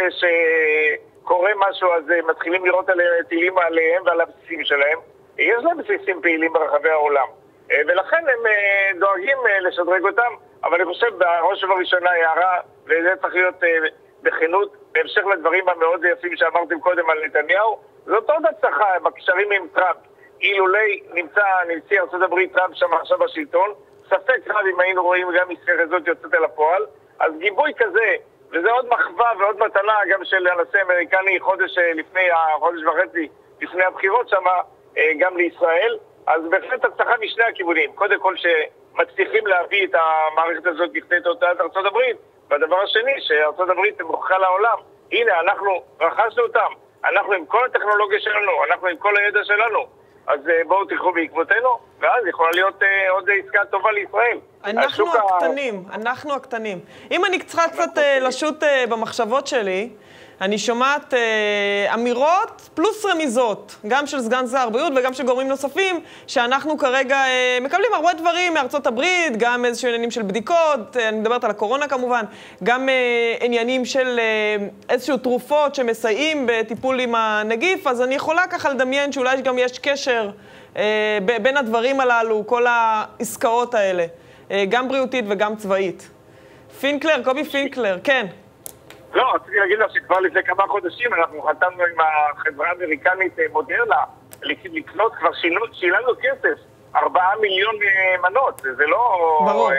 שקורה משהו, אז מתחילים לראות על טילים עליהם ועל הבסיסים שלהם. יש להם בסיסים פעילים ברחבי העולם, ולכן הם דואגים לשדרג אותם, אבל אני חושב בראש ובראשונה הערה, וזה צריך להיות בכנות, בהמשך לדברים המאוד יפים שאמרתם קודם על נתניהו, זאת עוד הצלחה בקשרים עם טראמפ. אילולי נמצא נמציא ארצות הברית טראמפ שם עכשיו בשלטון, ספק רב אם היינו רואים גם ישראל הזאת יוצאת אל הפועל, אז גיבוי כזה, וזה עוד מחווה ועוד מתנה גם של הנשיא האמריקני חודש לפני, חודש וחצי לפני הבחירות שם, גם לישראל, אז בהחלט הצלחה משני הכיוונים. קודם כל שמצליחים להביא את המערכת הזאת לפני תוצאת ארצות הברית, והדבר השני שארצות הברית מוכיחה לעולם, הנה אנחנו רכשנו אותם, אנחנו עם כל הטכנולוגיה שלנו, אנחנו עם כל הידע שלנו, אז בואו תלכו בעקבותינו, ואז יכולה להיות עוד עסקה טובה לישראל. אנחנו הקטנים, אנחנו הקטנים. אם אני צריכה קצת לשוט במחשבות שלי, אני שומעת אה, אמירות פלוס רמיזות, גם של סגן שר הבריאות וגם של גורמים נוספים, שאנחנו כרגע אה, מקבלים הרבה דברים מארצות הברית, גם איזשהו עניינים של בדיקות, אה, אני מדברת על הקורונה כמובן, גם אה, עניינים של אה, איזשהו תרופות שמסייעים בטיפול עם הנגיף, אז אני יכולה ככה לדמיין שאולי גם יש קשר אה, ב- בין הדברים הללו, כל העסקאות האלה, אה, גם בריאותית וגם צבאית. פינקלר, קובי פינקלר, כן. לא, רציתי להגיד לך שכבר לפני כמה חודשים אנחנו חתמנו עם החברה האמריקנית מודרנה לקנות, כבר שילמנו כסף, ארבעה מיליון מנות, זה לא... ברור.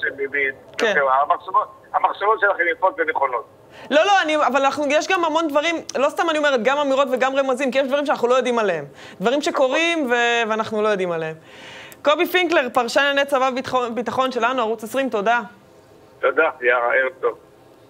כן. המחשבות שלכם יפות ונכונות. לא, לא, אני, אבל אנחנו, יש גם המון דברים, לא סתם אני אומרת, גם אמירות וגם רמזים, כי יש דברים שאנחנו לא יודעים עליהם. דברים שקורים ו... ואנחנו לא יודעים עליהם. קובי פינקלר, פרשן לענייני צבא ביטחון שלנו, ערוץ עשרים, תודה. תודה, יאללה, ערב טוב.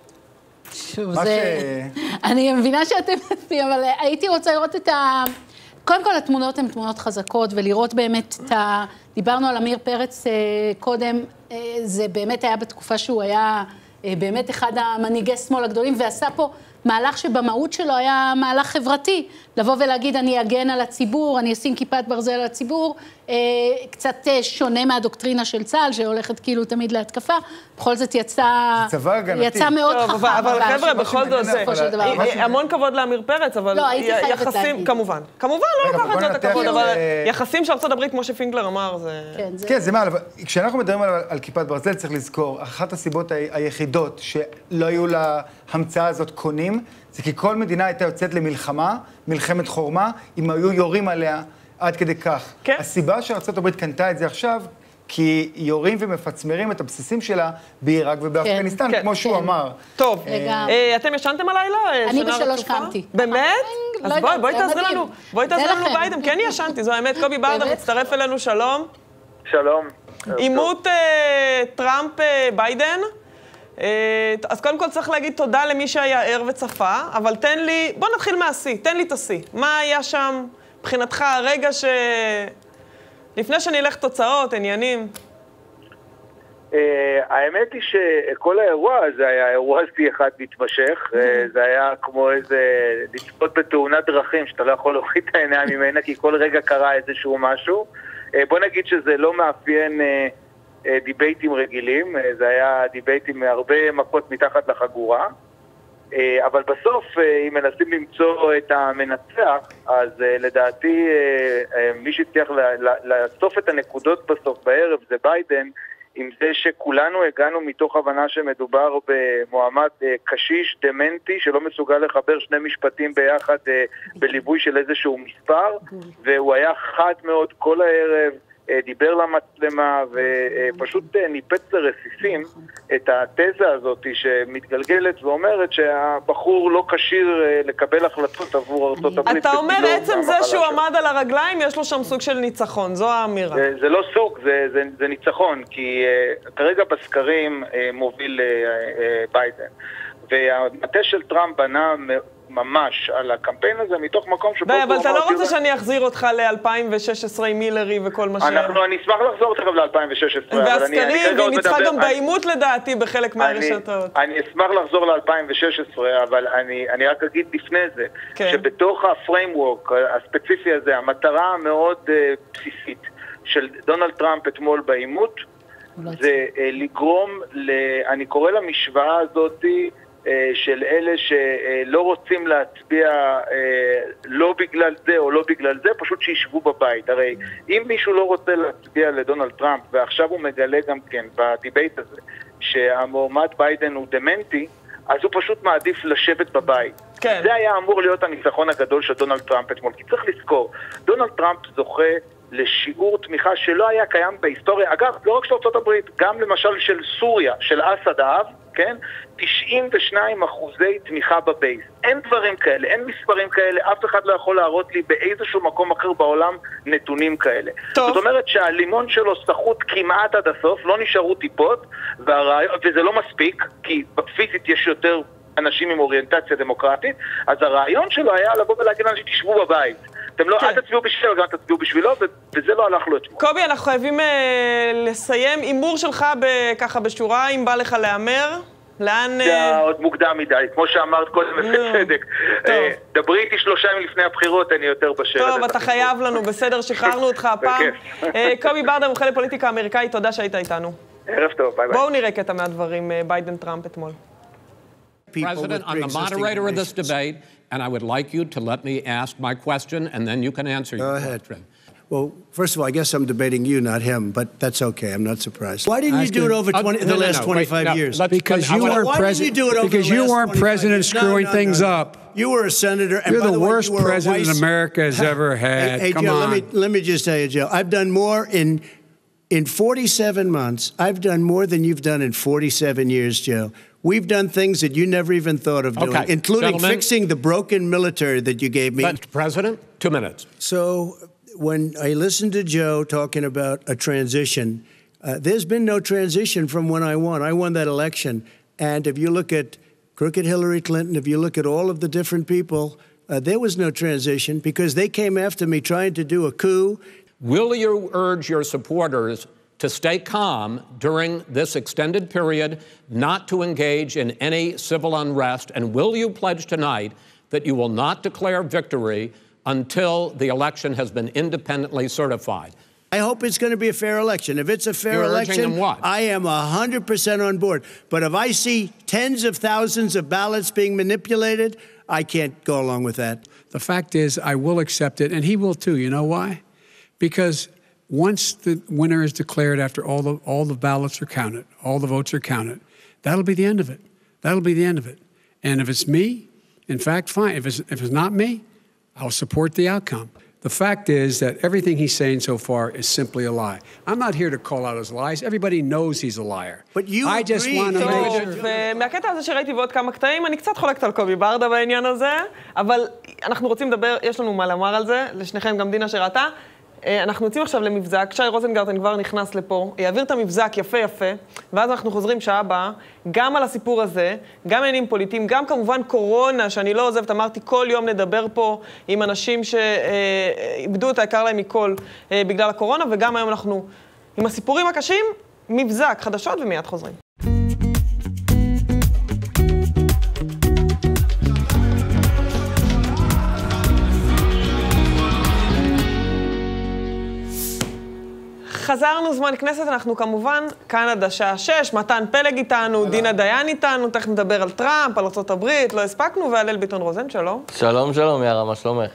שוב, זה... אני מבינה שאתם מפים, אבל הייתי רוצה לראות את ה... קודם כל, התמונות הן תמונות חזקות, ולראות באמת את ה... דיברנו על אמיר פרץ קודם, זה באמת היה בתקופה שהוא היה באמת אחד המנהיגי שמאל הגדולים, ועשה פה מהלך שבמהות שלו היה מהלך חברתי, לבוא ולהגיד אני אגן על הציבור, אני אשים כיפת ברזל על הציבור, אה, קצת שונה מהדוקטרינה של צה"ל, שהולכת כאילו תמיד להתקפה, בכל זאת יצא, יצא מאוד טוב, חכם. אבל חבר'ה, בכל זאת זה, המון כבוד לאמיר פרץ, אבל לא, הייתי חייבת יחסים, להגיד. כמובן, כמובן לא לוקחת לו את הכבוד, אבל יחסים של ארצות הברית, כמו שפינקלר אמר, זה... כן, זה מה, כשאנחנו מדברים על כיפת ברזל, צריך לזכור, אחת הסיבות היחידות שלא היו להמצאה הזאת קונים, זה כי כל מדינה הייתה יוצאת למלחמה, מלחמת חורמה, אם היו יורים עליה עד כדי כך. כן. הסיבה שארצות הברית קנתה את זה עכשיו, כי יורים ומפצמרים את הבסיסים שלה בעיראק ובאפגניסטן, כן, כמו כן, שהוא כן. אמר. טוב, אה, אתם ישנתם הלילה? אני בשלוש קמתי. באמת? לא אז בואי, יודעת, בואי זה תעזרי מדהים. לנו, בואי תעזרי זה לנו לכם. ביידן, כן ישנתי, זו האמת, קובי ברדה באמת? מצטרף אלינו, שלום. שלום. עימות אה, טראמפ אה, ביידן, אה, אז קודם כל צריך להגיד תודה למי שהיה ער וצפה, אבל תן לי, בוא נתחיל מהשיא, תן לי את השיא. מה היה שם מבחינתך הרגע ש... לפני שנלך תוצאות, עניינים? האמת היא שכל האירוע הזה היה אירוע שיא אחד מתמשך, זה היה כמו איזה לצפות בתאונת דרכים שאתה לא יכול להוריד את העיניים ממנה כי כל רגע קרה איזשהו משהו. בוא נגיד שזה לא מאפיין דיבייטים רגילים, זה היה דיבייטים מהרבה מכות מתחת לחגורה, אבל בסוף אם מנסים למצוא את המנצח, אז לדעתי מי שהצליח לאסוף את הנקודות בסוף בערב זה ביידן, עם זה שכולנו הגענו מתוך הבנה שמדובר במועמד קשיש, דמנטי, שלא מסוגל לחבר שני משפטים ביחד בליווי של איזשהו מספר, והוא היה חד מאוד כל הערב, דיבר למצלמה ופשוט ניפץ לרסיסים את התזה הזאת שמתגלגלת ואומרת שהבחור לא כשיר לקבל החלטות עבור ארצות הברית. אתה אומר עצם זה שהוא עמד על הרגליים, יש לו שם סוג של ניצחון, זו האמירה. זה, זה לא סוג, זה, זה, זה ניצחון, כי uh, כרגע בסקרים uh, מוביל uh, uh, ביידן. והמטה של טראמפ בנה ממש על הקמפיין הזה, מתוך מקום שבו... די, אבל אתה לא רוצה שאני אחזיר אותך ל-אלפיים ושש עשרה עם מילרי וכל מה ש... אנחנו, אני אשמח לחזור תכף ל-אלפיים ושש עשרה, אבל אני... והסקרים, והיא ניצחה גם בעימות לדעתי בחלק מהרשתות. אני אשמח לחזור ל-אלפיים ושש עשרה, אבל אני רק אגיד לפני זה, שבתוך הפריימוורק הספציפי הזה, המטרה המאוד בסיסית של דונלד טראמפ אתמול בעימות, זה לגרום, אני קורא למשוואה הזאת, של אלה שלא רוצים להצביע לא בגלל זה או לא בגלל זה, פשוט שישבו בבית. הרי אם מישהו לא רוצה להצביע לדונלד טראמפ, ועכשיו הוא מגלה גם כן בדיבייט הזה, שהמועמד ביידן הוא דמנטי, אז הוא פשוט מעדיף לשבת בבית. כן. זה היה אמור להיות הניצחון הגדול של דונלד טראמפ אתמול. כי צריך לזכור, דונלד טראמפ זוכה לשיעור תמיכה שלא היה קיים בהיסטוריה. אגב, לא רק של ארצות הברית, גם למשל של סוריה, של אסד האב, כן? תשעים ושניים אחוזי תמיכה בבייס. אין דברים כאלה, אין מספרים כאלה, אף אחד לא יכול להראות לי באיזשהו מקום אחר בעולם נתונים כאלה. טוב. זאת אומרת שהלימון שלו סחוט כמעט עד הסוף, לא נשארו טיפות, והרעיון, וזה לא מספיק, כי בפיזית יש יותר אנשים עם אוריינטציה דמוקרטית, אז הרעיון שלו היה לבוא ולהגיד לאנשים, תשבו בבית. אתם לא, אל תצביעו בשבילו, גם תצביעו בשבילו, וזה לא הלך לו אתמול. קובי, אנחנו חייבים לסיים. אימור שלך ככה בשורה, אם בא לך לאמר, לאן... זה עוד מוקדם מדי, כמו שאמרת קודם בצדק. דברי איתי שלושה ימים לפני הבחירות, אני יותר בשאלה. טוב, אתה חייב לנו, בסדר, שחררנו אותך הפעם. קובי ברדה, מומחה לפוליטיקה אמריקאית, תודה שהיית איתנו. ערב טוב, ביי ביי. בואו נראה קטע מהדברים, ביידן טראמפ אתמול. President, I'm the moderator of this debate, and I would like you to let me ask my question, and then you can answer your question. Well, first of all, I guess I'm debating you, not him, but that's okay. I'm not surprised. Why didn't you do it over twenty, the last twenty-five years? Because you weren't president. Because you weren't president screwing things up. You were a senator. You're the worst president America has ever had. Hey, Come Joe, on. Let me, let me just tell you, Joe, I've done more in in forty-seven months. I've done more than you've done in forty-seven years, Joe. We've done things that you never even thought of doing, okay. including Gentlemen, fixing the broken military that you gave me. Mister President, two minutes. So when I listened to Joe talking about a transition, uh, there's been no transition from when I won. I won that election. And if you look at crooked Hillary Clinton, if you look at all of the different people, uh, there was no transition because they came after me trying to do a coup. Will you urge your supporters to stay calm during this extended period, not to engage in any civil unrest? And will you pledge tonight that you will not declare victory until the election has been independently certified? I hope it's going to be a fair election. If it's a fair You're urging election, them what? I am one hundred percent on board. But if I see tens of thousands of ballots being manipulated, I can't go along with that. The fact is, I will accept it, and he will too. You know why? Because once the winner is declared, after all the all the ballots are counted, all the votes are counted, that'll be the end of it. That'll be the end of it. And if it's me, in fact, fine. If it's if it's not me, I'll support the outcome. The fact is that everything he's saying so far is simply a lie. I'm not here to call out his lies. Everybody knows he's a liar. But you I just agree. want to make sure. ומהקטע הזה שראיתי ועוד כמה קטעים, אני קצת חולקת על קובי ברדה בעניין הזה, אבל אנחנו רוצים לדבר, יש לנו מה לומר על זה, לשניכם גם דינה שראתה. אנחנו יוצאים עכשיו למבזק, שי רוזנגרטן כבר נכנס לפה, יעביר את המבזק יפה יפה, ואז אנחנו חוזרים שעה הבאה, גם על הסיפור הזה, גם עניינים פוליטיים, גם כמובן קורונה, שאני לא עוזבת, אמרתי כל יום נדבר פה עם אנשים שאיבדו את היקר להם מכל בגלל הקורונה, וגם היום אנחנו עם הסיפורים הקשים, מבזק, חדשות ומיד חוזרים. חזרנו זמן כנסת, אנחנו כמובן קנדה שעה שש, מתן פלג איתנו, דינה דיין איתנו, תכף נדבר על טראמפ, על ארצות הברית, לא הספקנו, והלל ביטון רוזן, שלום. שלום, שלום, יארה, מה שלומך?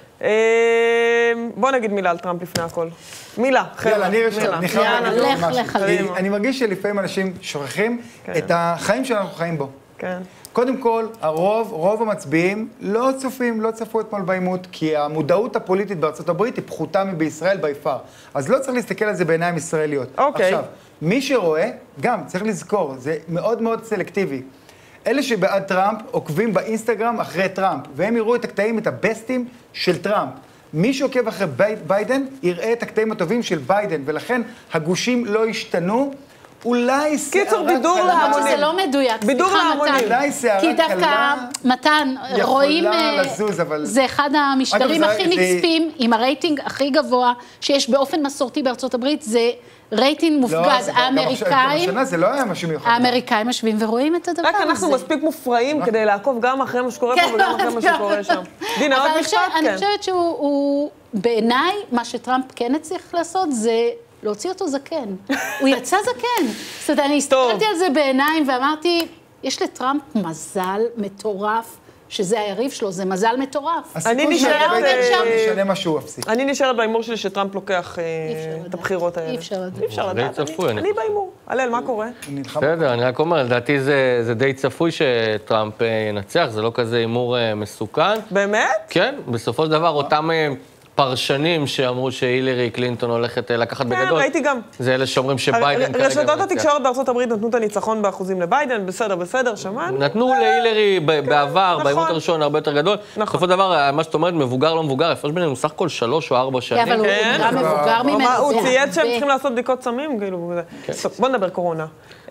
בוא נגיד מילה על טראמפ לפני הכל. מילה, יאללה, אני חייב להגיד לך, לך, משהו. אני מרגיש שלפעמים אנשים שוכחים את החיים שאנחנו חיים בו. כן. קודם כל, הרוב, רוב המצביעים לא צופים, לא צפו אתמול בעימות, כי המודעות הפוליטית בארצות הברית היא פחותה מבישראל ביפר. אז לא צריך להסתכל על זה בעיניים ישראליות. אוקיי. עכשיו, מי שרואה, גם צריך לזכור, זה מאוד מאוד סלקטיבי. אלה שבעד טראמפ עוקבים באינסטגרם אחרי טראמפ, והם יראו את הקטעים, את הבסטים של טראמפ. מי שעוקב אחרי ביידן, יראה את הקטעים הטובים של ביידן, ולכן הגושים לא השתנו. אולי שערה קיצור, בידור להמונים. זה לא מדויק, בידור להמונים. אולי שערה כי דווקא, מתן, רואים, לזוז, אבל... זה אחד המשדרים הכי נצפים, עם הרייטינג הכי גבוה שיש באופן מסורתי בארצות הברית, זה רייטינג מופגז. האמריקאים, זה לא היה משהו מיוחד. האמריקאים משווים ורואים את הדבר הזה. רק אנחנו מספיק מופרעים כדי לעקוב גם אחרי מה שקורה פה וגם אחרי מה שקורה שם. דינה, עוד משפט? אני חושבת שהוא, בעיניי, מה שטראמפ כן הצליח לעשות זה... להוציא אותו זקן. הוא יצא זקן. זאת אומרת, אני הסתכלתי על זה בעיניים ואמרתי, יש לטראמפ מזל מטורף, שזה היריב שלו, זה מזל מטורף. אני נשארת... נשנה משהו אפסי. אני נשארת באימור שלי שטראמפ לוקח את הבחירות האלה. אי אפשר לדעת. אי אפשר לדעת. אני באימור. הלל, מה קורה? בסדר, אני רק אומר, לדעתי זה די צפוי שטראמפ ינצח, זה לא כזה אימור מסוכן. באמת? כן, בסופו של דבר, אותם... פרשנים שאמרו שהילרי קלינטון הולכת לקחת בגדול. כן, ראיתי גם. זה אלה שאומרים שביידן כרגע... רשתות התקשורת בארצות הברית נתנו את הניצחון באחוזים לביידן, בסדר, בסדר, שמענו. נתנו להילרי בעבר, בעימות הראשון הרבה יותר גדול. בסופו של דבר, מה שאת אומרת, מבוגר לא מבוגר, הפרש בינינו סך הכל שלוש או ארבע שנים. אבל הוא גם מבוגר ממנו. הוא צייץ שהם צריכים לעשות בדיקות סמים, כאילו. בוא נדבר קורונה.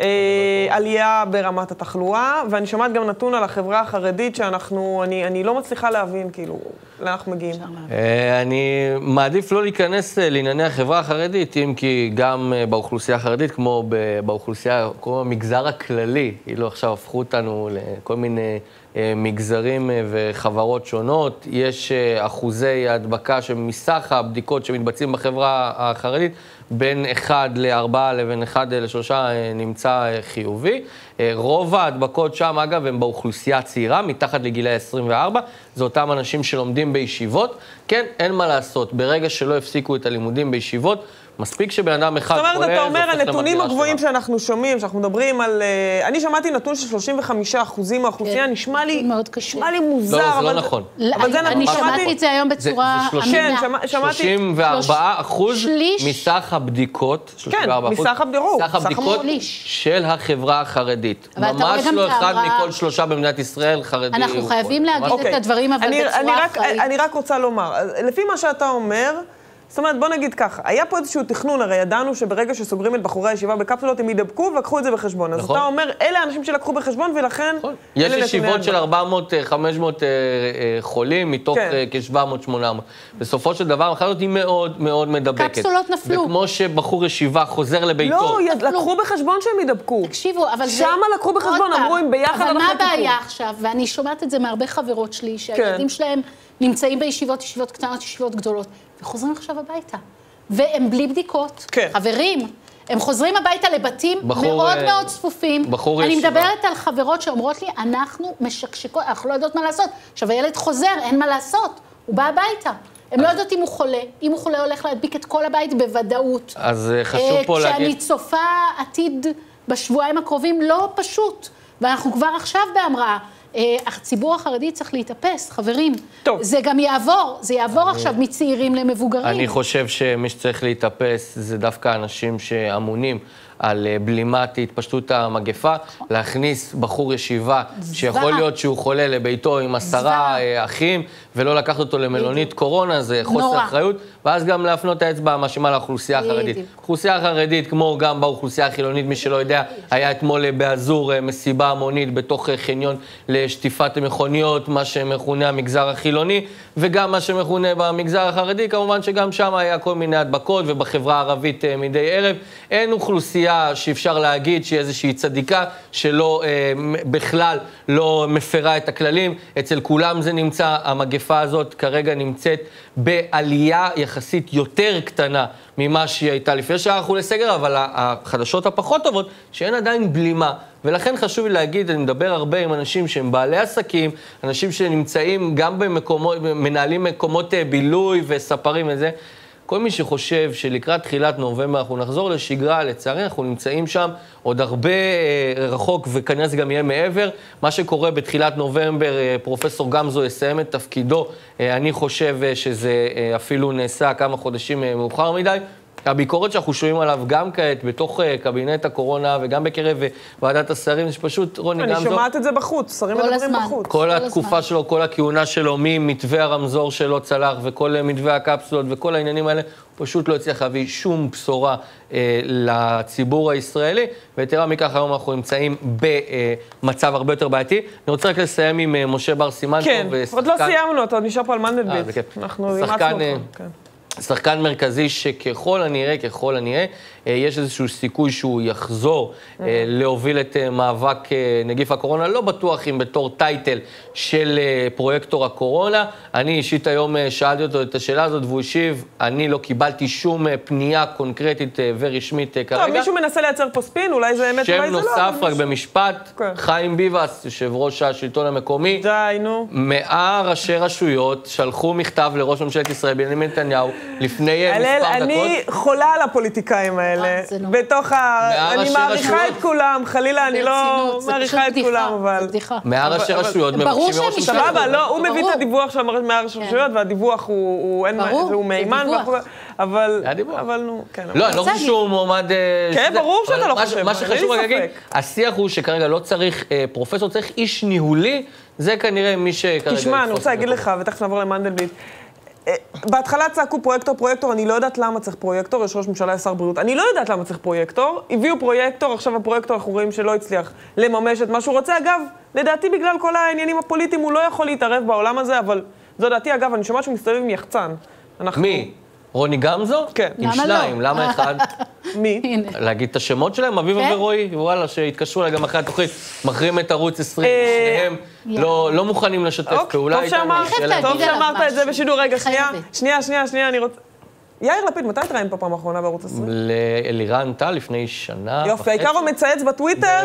עלייה ברמת התחלואה, ואני שומעת גם נתון על החברה החרדית שאנחנו, אני לא מצליחה להבין, כאילו, לאן אנחנו מגיעים. אני מעדיף לא להיכנס לענייני החברה החרדית, אם כי גם באוכלוסייה החרדית, כמו באוכלוסייה, כמו המגזר הכללי, אילו עכשיו הפכו אותנו לכל מיני מגזרים וחברות שונות, יש אחוזי הדבקה שמסך הבדיקות שמתבצעים בחברה החרדית, בין אחד לארבעה לבין אחד לשלושה נמצא חיובי. רוב ההדבקות שם, אגב, הם באוכלוסייה הצעירה, מתחת לגילי עשרים וארבע, זה אותם אנשים שלומדים בישיבות. כן, אין מה לעשות, ברגע שלא הפסיקו את הלימודים בישיבות, מספיק שבן אדם אחד חולה, זאת אומרת, אתה אומר, הנתונים הגבוהים שאנחנו שומעים, שאנחנו מדברים על... אני שמעתי נתון של שלושים וחמישה אחוזים מהאוכלוסייה, נשמע לי... מאוד קשה. נשמע לי מוזר, לא, זה לא נכון. אני שמעתי את זה היום בצורה... כן, שמעתי... שלושים וארבעה אחוז מסך הבדיקות, כן, מסך הבדיקות. מסך הבדיקות של החברה החרדית. ממש לא אחד מכל שלושה במדינת ישראל חרדי. אנחנו חייבים להגיד את הדברים, אבל בצורה אחראית. אני רק רוצה לומר, לפי מה שאתה אומר, זאת אומרת, בוא נגיד ככה, היה פה איזשהו תכנון, הרי ידענו שברגע שסוגרים את בחורי הישיבה בקפסולות, הם ידבקו ולקחו את זה בחשבון. אז נכון. אתה אומר, אלה האנשים שלקחו בחשבון, ולכן... נכון. יש ישיבות של ארבע מאות חמש מאות חולים, מתוך כן. כ-שבע מאות שמונה מאות. בסופו של דבר, המחלה הזאת היא מאוד מאוד מדבקת. קפסולות נפלו. וכמו שבחור ישיבה חוזר לביתו... לא, יד, לקחו בחשבון שהם ידבקו. תקשיבו, אבל זה... שמה לקחו בחשבון, אמרו אם ביחד אבל אנחנו מה טיפול. הבעיה עכשיו, ואני שומעת את זה מהרבה חברות שלי, שהילדים שלהם נמצאים בישיבות, ישיבות קטנות, ישיבות גדולות, וחוזרים עכשיו הביתה. והם בלי בדיקות. כן. חברים, הם חוזרים הביתה לבתים בחור, מאוד אה, מאוד צפופים. בחור אני ישיבה. מדברת על חברות שאומרות לי, אנחנו משקשקות, אנחנו לא יודעות מה לעשות. עכשיו, הילד חוזר, אין מה לעשות, הוא בא הביתה. הם לא יודעות אם הוא חולה, אם הוא חולה הולך להדביק את כל הבית בוודאות. אז חשוב פה להגיד... כשאני צופה עתיד בשבועיים הקרובים, לא פשוט. ואנחנו כבר עכשיו בהמראה. הציבור החרדי צריך להתאפס, חברים. טוב. זה גם יעבור, זה יעבור עכשיו מצעירים למבוגרים. אני חושב שמי שצריך להתאפס זה דווקא אנשים שאמונים על בלימת התפשטות המגפה, להכניס בחור ישיבה שיכול להיות שהוא חולה לביתו עם עשרה אחים, ולא לקחת אותו למלונית קורונה, זה חוסר אחריות, ואז גם להפנות את האצבע המאשימה לאוכלוסייה החרדית. אוכלוסייה החרדית, כמו גם באוכלוסייה החילונית, מי שלא יודע, היה אתמול באזור מסיבה המונית בתוך חניון לשטיפת מכוניות, מה שמכונה המגזר החילוני, וגם מה שמכונה במגזר החרדי, כמובן שגם שם היה כל מיני הדבקות, ובחברה הערבית מדי ערב. אין אוכלוסייה שאפשר להגיד שהיא איזושהי צדיקה, שלא, אה, בכלל לא מפרה את הכללים. אצל כולם זה נמצא, המגפה הזאת כרגע נמצאת בעלייה יחסית יותר קטנה ממה שהיא הייתה לפני שאנחנו לסגר, אבל החדשות הפחות טובות, שאין עדיין בלימה. ולכן חשוב לי להגיד, אני מדבר הרבה עם אנשים שהם בעלי עסקים, אנשים שנמצאים גם במקומות, מנהלים מקומות בילוי וספרים וזה, כל מי שחושב שלקראת תחילת נובמבר אנחנו נחזור לשגרה, לצערי אנחנו נמצאים שם עוד הרבה רחוק, וכנראה זה גם יהיה מעבר. מה שקורה בתחילת נובמבר, פרופסור גמזו יסיים את תפקידו, אני חושב שזה אפילו נעשה כמה חודשים מאוחר מדי. הביקורת שאנחנו שומעים עליו גם כעת בתוך קבינט הקורונה וגם בקרב ועדת השרים, זה שפשוט רוני גמזו... אני שומעת את זה בחוץ, שרים מדברים בחוץ. כל התקופה שלו, כל הכהונה שלו, ממתווה הרמזור שלו צלח וכל מתווה הקפסולות וכל העניינים האלה, הוא פשוט לא הצליח להביא שום בשורה אה, לציבור הישראלי, ויתרה מכך היום אנחנו נמצאים במצב הרבה יותר בעייתי. אני רוצה רק לסיים עם אה, משה בר סימן כן, טוב. ושחקן... עוד לא סיימנו אותו, עוד נשאר פה על מנדלבליט. אנחנו אימצנו אותו. כן. שחקן מרכזי שככל הנראה, ככל הנראה, יש איזשהו סיכוי שהוא יחזור להוביל את מאבק נגיף הקורונה. לא בטוח אם בתור טייטל של פרויקטור הקורונה. אני אישית היום שאלתי אותו את השאלה הזאת, והוא השיב, אני לא קיבלתי שום פנייה קונקרטית ורשמית כרגע. טוב, מישהו מנסה לייצר פה ספין, אולי זה אמת, אולי זה לא. שם נוסף רק במשפט, חיים ביבס, יושב ראש השלטון המקומי. די, נו. מאה ראשי רשויות שלחו מכתב לראש ממשלת ישראל, בנימין נתניהו, לפני מספר דקות. אני חולה על הפוליטיקאים האלה. בתוך ה... אני מעריכה את כולם, חלילה, אני לא מעריכה את כולם, אבל... מאה ראשי רשויות מבקשים מראש ממשלת. סבבה, לא, הוא מביא את הדיווח של מאה ראשי רשויות, והדיווח הוא מהימן, אבל... אבל נו, כן. לא, אני לא חושב שהוא מועמד... כן, ברור שאתה לא חושב. מה שחשוב להגיד, השיח הוא שכרגע לא צריך פרופסור, צריך איש ניהולי, זה כנראה מי שכרגע... תשמע, אני רוצה להגיד לך, ותכף נעבור למנדלבליט. בהתחלה צעקו פרויקטור, פרויקטור, אני לא יודעת למה צריך פרויקטור, יש ראש ממשלה, שר בריאות, אני לא יודעת למה צריך פרויקטור, הביאו פרויקטור, עכשיו הפרויקטור אנחנו רואים שלא הצליח לממש את מה שהוא רוצה, אגב, לדעתי בגלל כל העניינים הפוליטיים הוא לא יכול להתערב בעולם הזה, אבל זו דעתי, אגב, אני שומעת שהוא מסתובב עם יחצן. מי? רוני גמזו? כן. עם שניים, למה אחד? מי? להגיד את השמות שלהם, אביבה ורועי, וואלה, שהתקשרו אליי גם אחרי התוכנית, מכרים את ערוץ עשרים, שניהם לא מוכנים לשתף פעולה איתנו. טוב שאמרת את זה בשידור, רגע, שנייה, שנייה, שנייה, שנייה, אני רוצה... יאיר לפיד, מתי התראיין פה פעם האחרונה בערוץ עשרים? לאלירן טל לפני שנה. יופי, העיקר הוא מצייץ בטוויטר,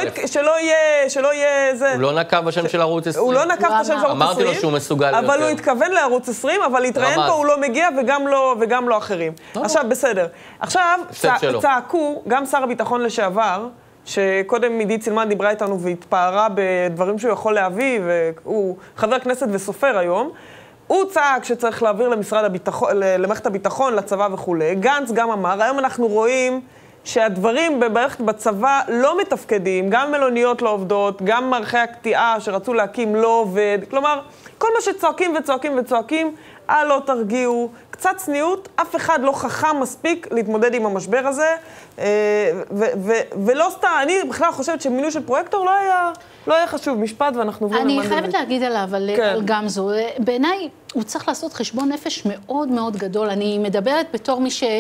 שלא יהיה זה... הוא לא נקב בשם של ערוץ עשרים. הוא לא נקב בשם של ערוץ עשרים. אמרתי לו שהוא מסוגל יותר. אבל הוא התכוון לערוץ עשרים, אבל להתראיין פה הוא לא מגיע וגם לא אחרים. עכשיו, בסדר. עכשיו, צעקו, גם שר הביטחון לשעבר, שקודם עידית סילמן דיברה איתנו והתפארה בדברים שהוא יכול להביא, והוא חבר כנסת וסופר היום, הוא צעק שצריך להעביר למשרד הביטחון, למערכת הביטחון, לצבא וכו'. גנץ גם אמר, היום אנחנו רואים שהדברים במערכת בצבא לא מתפקדים, גם מלוניות לא עובדות, גם מערכי הקטיעה שרצו להקים לא עובד. כלומר, כל מה שצועקים וצועקים וצועקים, אה, לא תרגיעו, קצת צניעות, אף אחד לא חכם מספיק להתמודד עם המשבר הזה, ולא סתם, אני בכלל חושבת שמינוי של פרויקטור לא היה, לא היה חשוב, משפט ואנחנו עוברים אני למנדלבליט. חייבת להגיד עליו, על, כן. על גמזו, בעיניי הוא צריך לעשות חשבון נפש מאוד מאוד גדול, אני מדברת בתור מי ש,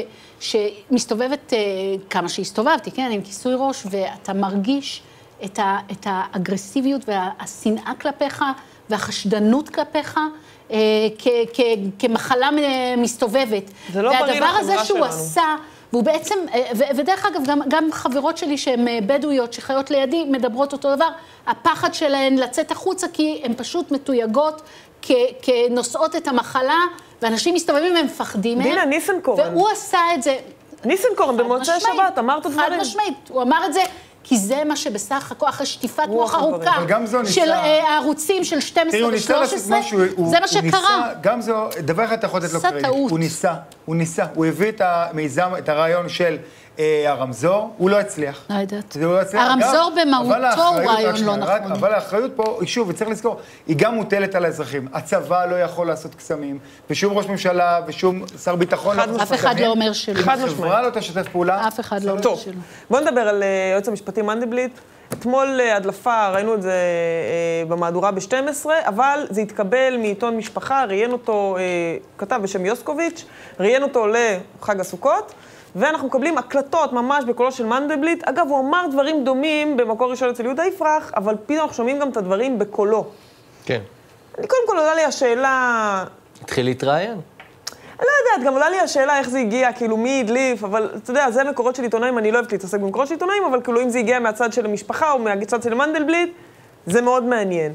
שמסתובבת כמה שהסתובבתי, כן, עם כיסוי ראש, ואתה מרגיש את, ה, את האגרסיביות והשנאה כלפיך, והחשדנות כלפיך, אה, כ, כ, כמחלה מסתובבת. זה לא בריא לחברה שלנו. והדבר הזה שהוא עשה, והוא בעצם, ו, ודרך אגב, גם, גם חברות שלי שהן בדואיות, שחיות לידי, מדברות אותו דבר, הפחד שלהן לצאת החוצה, כי הן פשוט מתויגות כ, כנושאות את המחלה, ואנשים מסתובבים והם מפחדים מהם. דינה, ניסנקורן. והוא עשה את זה. ניסנקורן, במוצאי שבת, אמרת דברים. חד משמעית, הוא אמר את זה. כי זה מה שבסך הכל, אחרי שטיפת מוח ארוכה של הערוצים של שתים עשרה ו-שלוש עשרה, זה מה שקרה. גם זו, דבר אחד אתה יכול לתת לו קרדיט, הוא ניסה, הוא ניסה, הוא הביא את המיזם, את הרעיון של הרמזור, הוא לא הצליח. לא יודעת. הרמזור במהותו הוא רעיון לא נכון. אבל האחריות פה, שוב, וצריך לזכור, היא גם מוטלת על האזרחים. הצבא לא יכול לעשות קסמים, ושום ראש ממשלה ושום שר ביטחון לא יכול לעשות קסמים. אף אחד לא אומר שלא. חברה לא תשתף פעולה. אף אחד לא אומר שלא. בוא נדבר על יועץ המשפטי מנדלבליט. אתמול הדלפה, ראינו את זה במהדורה ב-שתים עשרה, אבל זה התקבל מעיתון משפחה, ראיין אותו, כתב בשם יוסקוביץ', ראיין אותו לחג הסוכות, ואנחנו מקבלים הקלטות ממש בקולו של מנדלבליט. אגב, הוא אמר דברים דומים במקור ראשון אצל יהודה יפרח, אבל פתאום אנחנו שומעים גם את הדברים בקולו. כן. אני קודם כל עולה לי השאלה... התחיל להתראיין? אני לא יודעת, גם עולה לי השאלה איך זה הגיע, כאילו מי הדליף, אבל אתה יודע, זה מקורות של עיתונאים, אני לא אוהבת להתעסק במקורות של עיתונאים, אבל כאילו אם זה הגיע מהצד של המשפחה או מהצד של מנדלבליט, זה מאוד מעניין.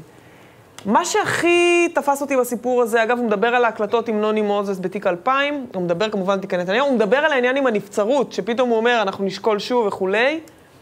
מה שהכי תפס אותי בסיפור הזה, אגב, הוא מדבר על ההקלטות עם נוני מוזס בתיק אלפיים, הוא מדבר כמובן על תיק נתניהו, הוא מדבר על העניין עם הנבצרות, שפתאום הוא אומר, אנחנו נשקול שוב וכולי.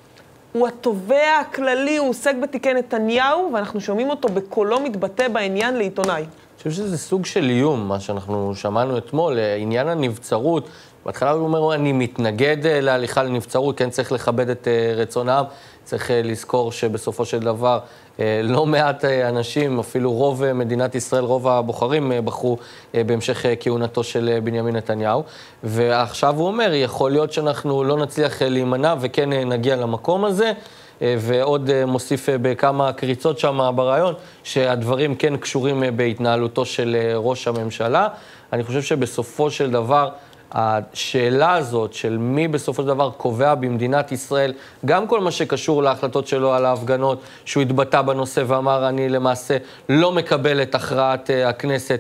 הוא התובע הכללי, הוא עוסק בתיקי נתניהו, ואנחנו שומעים אותו בקולו מתבטא בעניין לעיתונאי. אני חושב שזה סוג של איום, מה שאנחנו שמענו אתמול, עניין הנבצרות. בהתחלה הוא אומר, אני מתנגד להליכה לנבצרות, כן צריך לכבד את רצון העם, צריך לזכור שבסופו של דבר לא מעט אנשים, אפילו רוב מדינת ישראל, רוב הבוחרים בחרו בהמשך כהונתו של בנימין נתניהו, ועכשיו הוא אומר, יכול להיות שאנחנו לא נצליח להימנע וכן נגיע למקום הזה, ועוד מוסיף בכמה קריצות שם ברעיון, שהדברים כן קשורים בהתנהלותו של ראש הממשלה. אני חושב שבסופו של דבר, השאלה הזאת של מי בסופו של דבר קובע במדינת ישראל, גם כל מה שקשור להחלטות שלו על ההפגנות, שהוא התבטא בנושא ואמר, אני למעשה לא מקבל את הכרעת הכנסת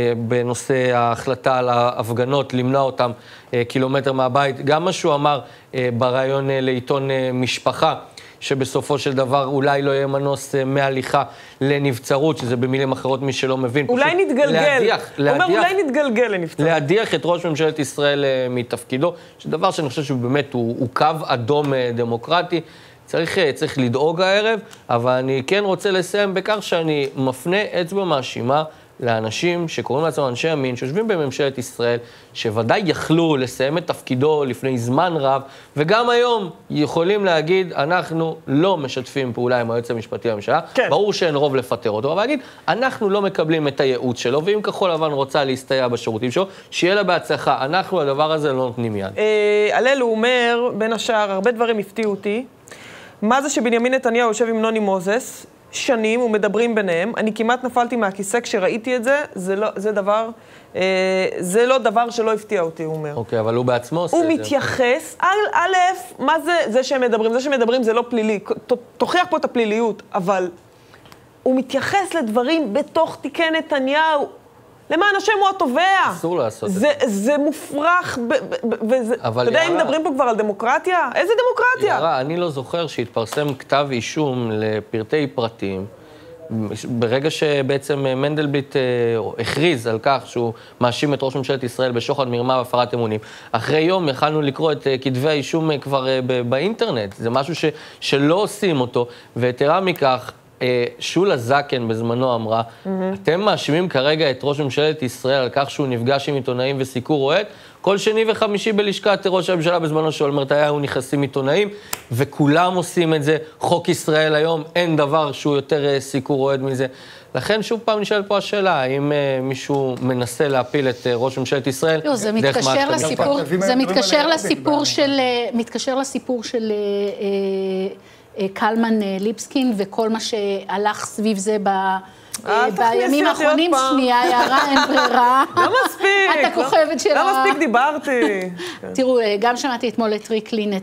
בנושא ההחלטה על ההפגנות, למנוע אותם קילומטר מהבית, גם מה שהוא אמר ברעיון לעיתון משפחה, שבסופו של דבר אולי לא יהיה מנוס מהליכה לנבצרות, שזה במילים אחרות מי שלא מבין. אולי נתגלגל. להדיח, להדיח, אומר אולי נתגלגל לנבצרות. להדיח את ראש ממשלת ישראל מתפקידו, שדבר שאני חושב שבאמת הוא, הוא קו אדום דמוקרטי, צריך, צריך לדאוג הערב, אבל אני כן רוצה לסיים בכך שאני מפנה אצבע מאשימה לאנשים שקוראים לעצמם אנשי ימין, שיושבים בממשלת ישראל, שוודאי יכלו לסיים את תפקידו לפני זמן רב, וגם היום יכולים להגיד, אנחנו לא משתפים פעולה עם היועץ המשפטי לממשלה, כן. ברור שאין רוב לפטר אותו, אבל להגיד, אנחנו לא מקבלים את הייעוץ שלו, ואם כחול לבן רוצה להסתייע בשירותים שלו, שיהיה לה בהצלחה, אנחנו הדבר הזה לא נותנים יד. הלל הוא אומר, בין השאר, הרבה דברים הפתיעו אותי, מה זה שבנימין נתניהו יושב עם נוני מוזס, שנים ומדברים ביניהם, אני כמעט נפלתי מהכיסא כשראיתי את זה, זה לא, זה דבר, אה, זה לא דבר שלא הפתיע אותי, הוא אומר. אוקיי, אבל הוא בעצמו עושה את זה. הוא מתייחס, א', מה זה, זה שהם מדברים, זה שהם מדברים זה לא פלילי, תוכיח פה את הפליליות, אבל הוא מתייחס לדברים בתוך תיקי נתניהו, למען השם הוא התובע. אסור לעשות זה, את זה. זה מופרך, ב, ב, וזה, אתה יודע, אם מדברים פה כבר על דמוקרטיה? איזה דמוקרטיה? יערה, אני לא זוכר שהתפרסם כתב אישום לפרטי פרטים, ברגע שבעצם מנדלבליט הכריז על כך שהוא מאשים את ראש ממשלת ישראל בשוחד, מרמה והפרת אמונים. אחרי יום יכלנו לקרוא את כתבי האישום כבר באינטרנט. זה משהו ש, שלא עושים אותו, ויתרה מכך, שולה זקן בזמנו אמרה, אתם מאשימים כרגע את ראש ממשלת ישראל על כך שהוא נפגש עם עיתונאים וסיקור רועד, כל שני וחמישי בלשכת ראש הממשלה בזמנו שאולמרט היה, הוא נכנסים עיתונאים, וכולם עושים את זה. חוק ישראל היום, אין דבר שהוא יותר סיקור רועד מזה. לכן שוב פעם נשאלת פה השאלה, האם מישהו מנסה להפיל את ראש ממשלת ישראל? לא, זה מתקשר לסיפור, זה מתקשר לסיפור של, מתקשר לסיפור של קלמן ליבסקין, וכל מה שהלך סביב זה ב... בימים האחרונים, שנייה, יערה, אין ברירה. לא מספיק. אתה כוכבת שלה. לא מספיק דיברתי. תראו, גם שמעתי אתמול את ריקלין,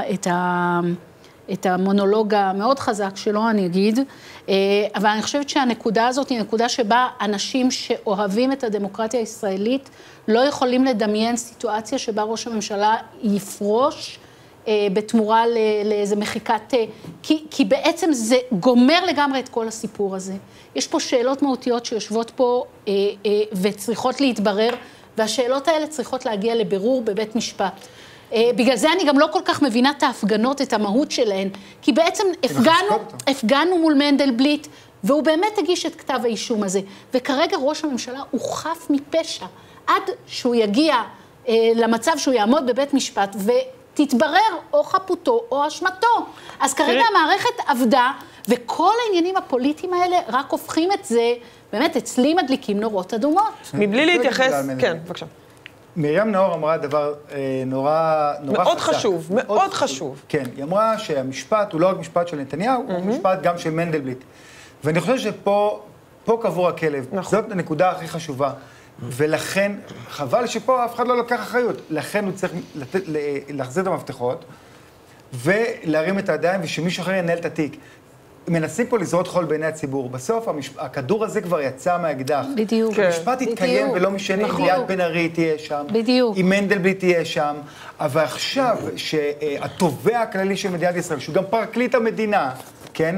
את המונולוג המאוד חזק שלו, אני אגיד, אבל אני חושבת שהנקודה הזאת היא נקודה שבה אנשים שאוהבים את הדמוקרטיה הישראלית לא יכולים לדמיין סיטואציה שבה ראש הממשלה יפרוש בתמורה לאיזה מחיקת, כי, כי בעצם זה גומר לגמרי את כל הסיפור הזה. יש פה שאלות מהותיות שיושבות פה אה, אה, וצריכות להתברר, והשאלות האלה צריכות להגיע לבירור בבית משפט. אה, בגלל זה אני גם לא כל כך מבינה את ההפגנות, את המהות שלהן, כי בעצם הפגנו, הפגנו מול מנדלבליט, והוא באמת הגיש את כתב האישום הזה. וכרגע ראש הממשלה הוא חף מפשע, עד שהוא יגיע אה, למצב שהוא יעמוד בבית משפט, ו... תתברר או חפותו או אשמתו. אז כרגע המערכת עבדה, וכל העניינים הפוליטיים האלה רק הופכים את זה, באמת אצלי מדליקים נורות אדומות. מבלי להתייחס, כן, בבקשה. מרים נאור אמרה דבר נורא, נורא מאוד חשוב, מאוד חשוב. כן, היא אמרה שהמשפט הוא לא רק משפט של נתניהו, הוא משפט גם של מנדלבליט. ואני חושב שפה, פה קבור הכלב. זאת הנקודה הכי חשובה. ולכן, חבל שפה אף אחד לא לקח אחריות. לכן הוא צריך לתת, להחזיר את המפתחות, ולהרים את הידיים, ושמישהו אחר ינהל את התיק. מנסים פה לזרות חול בעיני הציבור. בסוף, המש... הכדור הזה כבר יצא מהאקדח. בדיוק. המשפט יתקיים, בדיוק. ולא משנה אם ליאת בן ארי תהיה שם. בדיוק. אם מנדלבליט תהיה שם. אבל עכשיו, שהתובע הכללי של מדינת ישראל, שהוא גם פרקליט המדינה, כן?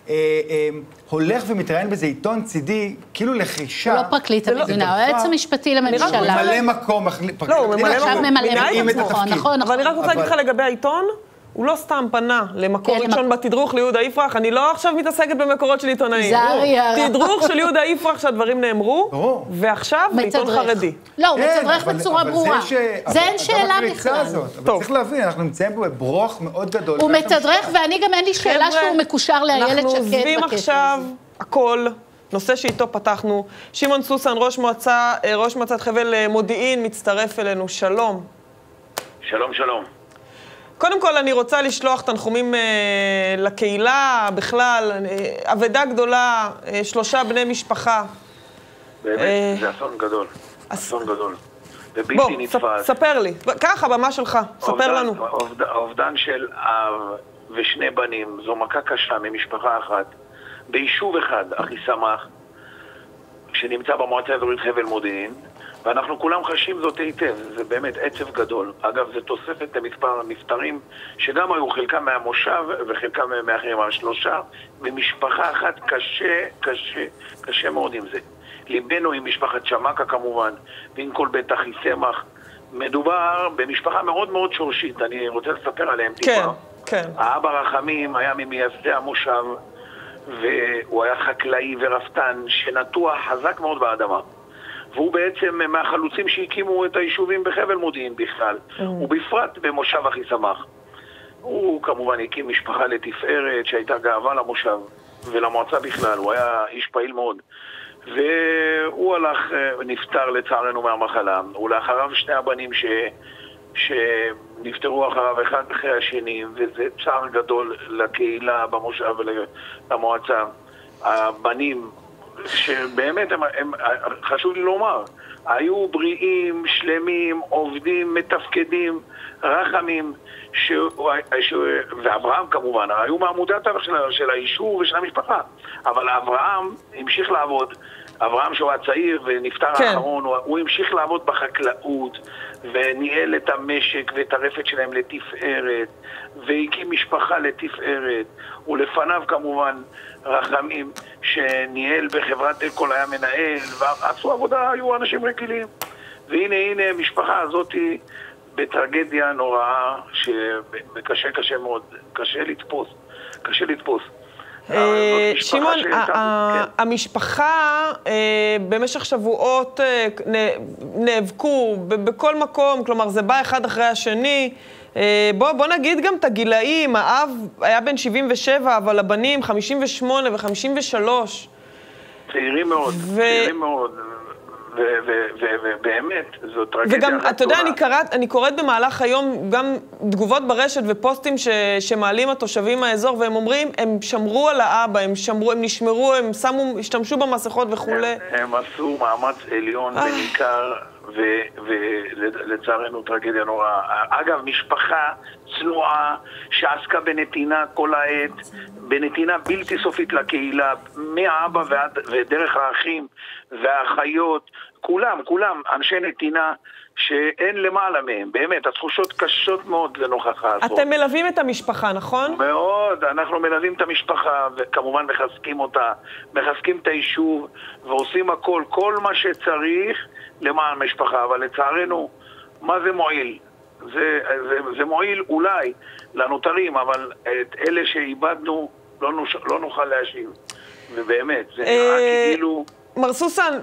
הולך ומתראיין בזה עיתון צידי, כאילו לחישה. הוא לא פרקליט המדינה, הוא היועץ המשפטי לממשלה. הוא ממלא מקום, לא, הוא ממלא עכשיו ממלא מקום, נכון. אבל אני רק רוצה להגיד לך לגבי העיתון, הוא לא סתם פנה למקור ראשון בתדרוך ליהודה יפרח, אני לא עכשיו מתעסקת במקורות של עיתונאים. תדרוך של יהודה יפרח שהדברים נאמרו, ועכשיו בעיתון חרדי. לא, הוא מתדרך בצורה ברורה. זה אין שאלה בכלל. אבל צריך להבין, אנחנו נמצאים פה בברוך מאוד גדול. הוא מתדרך, ואני גם אין לי שאלה שהוא מקושר לאיילת שקד. אנחנו עוזבים עכשיו הכל, נושא שאיתו פתחנו. שמעון סוסן, ראש מועצה, ראש מועצת חבל מודיעין, מצטרף אלינו. שלום. שלום, שלום. קודם כל, אני רוצה לשלוח תנחומים אה, לקהילה, בכלל, אה, אבדה גדולה, אה, שלושה בני משפחה. באמת, אה, זה אסון גדול, אסון גדול. ובלתי נתפס. בוא, ספר לי, ככה, במה שלך, ספר לנו. האובדן של אב ושני בנים, זו מכה קשה ממשפחה אחת, ביישוב אחד, אחי סמך, שנמצא במועצה האזורית חבל מודיעין, ואנחנו כולם חשים זאת היטב, זה באמת עצב גדול. אגב, זה תוספת למספר הנפטרים, שגם היו חלקם מהמושב וחלקם מאחרים, השלושה, במשפחה אחת קשה, קשה, קשה מאוד עם זה. ליבנו עם משפחת שמקה כמובן, ועם כל בית אחי סמך. מדובר במשפחה מאוד מאוד שורשית, אני רוצה לספר עליהם טיפה. כן, כן. האבא רחמים היה ממייסדי המושב, והוא היה חקלאי ורפתן שנטוע חזק מאוד באדמה. והוא בעצם מהחלוצים שהקימו את היישובים בחבל מודיעין בכלל, mm. ובפרט במושב אחי סמך. הוא כמובן הקים משפחה לתפארת שהייתה גאווה למושב ולמועצה בכלל, הוא היה איש פעיל מאוד. והוא הלך, נפטר לצערנו מהמחלה, ולאחריו שני הבנים ש... שנפטרו אחריו אחד אחרי השני, וזה צער גדול לקהילה במושב ולמועצה. הבנים שבאמת, הם, הם, חשוב לי לומר, היו בריאים, שלמים, עובדים, מתפקדים, רחמים, ש... ש... ואברהם כמובן, היו מעמודת של, של האישור ושל המשפחה. אבל אברהם המשיך לעבוד, אברהם שהוא היה צעיר ונפטר כן. האחרון, הוא, הוא המשיך לעבוד בחקלאות, וניהל את המשק ואת הרפת שלהם לתפארת, והקים משפחה לתפארת, ולפניו כמובן רחמים שניהל בחברת אלכוהול היה מנהל, ועשו עבודה, היו אנשים רגילים. והנה, הנה, המשפחה הזאת בטרגדיה נוראה, שקשה, קשה מאוד, קשה לתפוס, קשה לתפוס. שמעון, המשפחה במשך שבועות נאבקו בכל מקום, כלומר זה בא אחד אחרי השני. בוא נגיד גם את הגילאים, האב היה בן שבעים ושבע, אבל הבנים חמישים ושמונה ו-חמישים ושלוש. צעירים מאוד, צעירים מאוד. ובאמת, זו טרגדיה. וגם, אתה יודע, אני קוראת במהלך היום גם תגובות ברשת ופוסטים שמעלים התושבים מהאזור, והם אומרים, הם שמרו על האבא, הם שמרו, הם נשמרו, הם שמו, השתמשו במסכות וכו'. הם עשו מאמץ עליון וניכר, ולצערנו טרגדיה נוראה. אגב, משפחה צנועה שעסקה בנתינה כל העת, בנתינה בלתי סופית לקהילה, מהאבא ודרך האחים והאחיות, כולם, כולם אנשי נתינה שאין למעלה מהם, באמת, התחושות קשות מאוד לנוכח האסון. אתם מלווים את המשפחה, נכון? מאוד, אנחנו מלווים את המשפחה, וכמובן מחזקים אותה, מחזקים את היישוב, ועושים הכל, כל מה שצריך למען המשפחה, אבל לצערנו, מה זה מועיל? זה, זה, זה מועיל אולי נותרים, אבל את אלה שאיבדנו לא, נוש, לא נוכל להשיב. ובאמת, זה נראה כאילו... מר סוסן,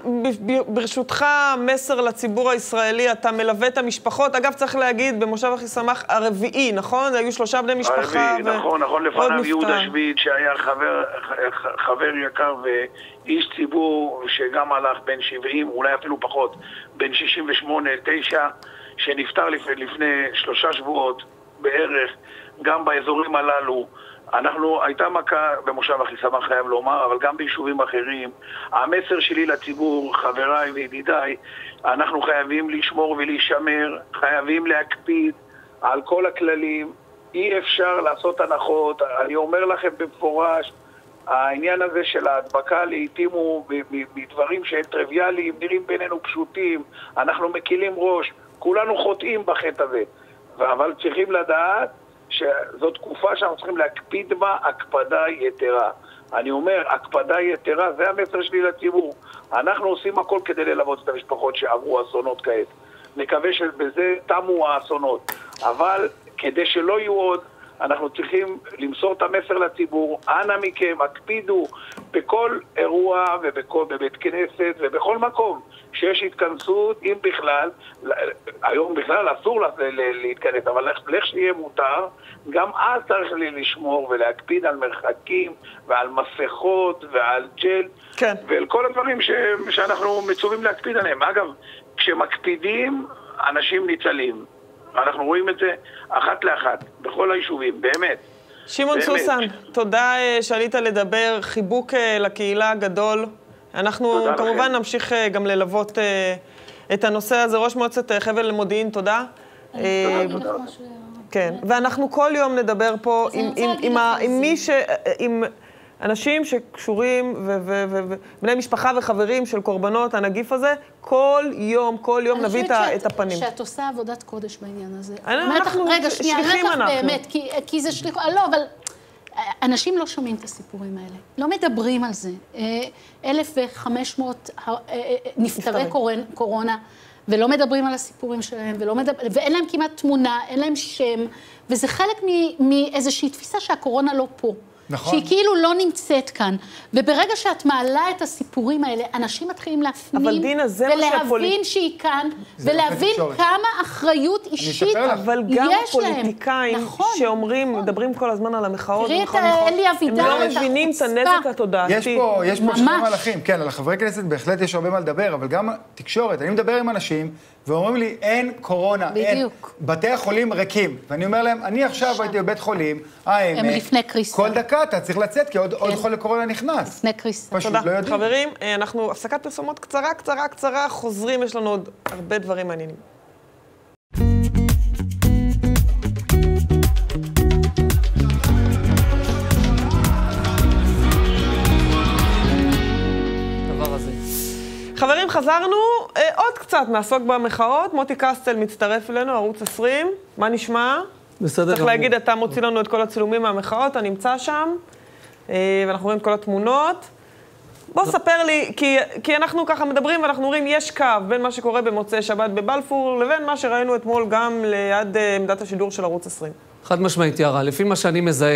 ברשותך מסר לציבור הישראלי, אתה מלווה את המשפחות, אגב צריך להגיד, במושב אחיסמך הרביעי, נכון? היו שלושה בני משפחה הרביעי, נכון, נכון, לפניו יהודה שביט, שהיה חבר, חבר יקר ואיש ציבור שגם הלך בין שבעים, אולי אפילו פחות, בין שישים ושמונה לתשע, שנפטר לפני, לפני שלושה שבועות בערך, גם באזורים הללו. אנחנו, הייתה מכה במושב אחיסמך חייב לומר, אבל גם ביישובים אחרים. המסר שלי לציבור, חבריי וידידיי, אנחנו חייבים לשמור ולהישמר, חייבים להקפיד על כל הכללים. אי אפשר לעשות הנחות. אני אומר לכם במפורש, העניין הזה של ההדבקה לעתים הוא מדברים שהם טריוויאליים, נראים בינינו פשוטים, אנחנו מקילים ראש, כולנו חוטאים בחטא הזה. אבל צריכים לדעת שזו תקופה שאנחנו צריכים להקפיד בה הקפדה יתרה. אני אומר, הקפדה יתרה, זה המסר שלי לציבור. אנחנו עושים הכל כדי ללוות את המשפחות שעברו אסונות כעת. נקווה שבזה תמו האסונות. אבל כדי שלא יהיו עוד, אנחנו צריכים למסור את המסר לציבור. אנא מכם, הקפידו בכל אירוע ובכל, בבית כנסת ובכל מקום שיש התכנסות, אם בכלל, היום בכלל אסור להתכנס, אבל לך שיהיה מותר, גם אז צריך לשמור ולהקפיד על מרחקים ועל מסכות ועל ג'ל, כן. ועל כל הדברים ש, שאנחנו מצווים להקפיד עליהם. אגב, כשמקפידים, אנשים ניצלים. אנחנו רואים את זה אחת לאחת, בכל היישובים, באמת. שמעון סוסן, תודה שעלית לדבר, חיבוק לקהילה הגדול. אנחנו כמובן נמשיך גם ללוות את הנושא הזה. ראש מועצת חבל מודיעין, תודה. תודה. כן, ואנחנו כל יום נדבר פה עם מי ש... עם אנשים שקשורים ובני משפחה וחברים של קורבנות הנגיף הזה, כל יום, כל יום נביא את הפנים. אני חושבת שאת עושה עבודת קודש בעניין הזה. אנחנו שליחים אנחנו. באמת, כי זה שליח... לא, אבל אנשים לא שומעים את הסיפורים האלה. לא מדברים על זה. אלף וחמש מאות נפטרי קורונה, ולא מדברים על הסיפורים שלהם, ואין להם כמעט תמונה, אין להם שם, וזה חלק מאיזושהי תפיסה שהקורונה לא פה. נכון. שהיא כאילו לא נמצאת כאן. וברגע שאת מעלה את הסיפורים האלה, אנשים מתחילים להפנים דינה, ולהבין שהפוליט... שהיא כאן, ולהבין כמה אחריות אישית יש להם. אבל גם הפוליטיקאים נכון. שאומרים, מדברים כל הזמן על המחאות, תראי את אלי אבידר, הם לא מבינים את הנזק התודעתי. יש פה, יש פה שני מהלכים, כן, על חברי כנסת בהחלט יש הרבה מה לדבר, אבל גם תקשורת, אני מדבר עם אנשים, ואומרים לי, אין קורונה, בדיוק. אין. בתי החולים ריקים. ואני אומר להם, אני עכשיו הייתי בבית חולים, הם לפני קריסה. כל דקה אתה צריך לצאת, כי עוד, עוד חולה קורונה נכנס. לפני קריסה. פשוט תודה. לא יודעים. חברים, אנחנו הפסקת פרסומות קצרה, קצרה, קצרה, חוזרים, יש לנו עוד הרבה דברים מעניינים. חברים, חזרנו, אה, עוד קצת נעסוק במחאות. מוטי קסטל מצטרף אלינו, ערוץ עשרים. מה נשמע? בסדר. צריך להגיד, אתה מוציא לנו את כל הצילומים מהמחאות, אתה נמצא שם, אה, ואנחנו רואים את כל התמונות. בוא ספר לי, כי, כי אנחנו ככה מדברים ואנחנו רואים, יש קו בין מה שקורה במוצאי שבת בבלפור, לבין מה שראינו אתמול גם ליד עמדת השידור של ערוץ עשרים. חד משמעית, יערה. לפי מה שאני מזהה,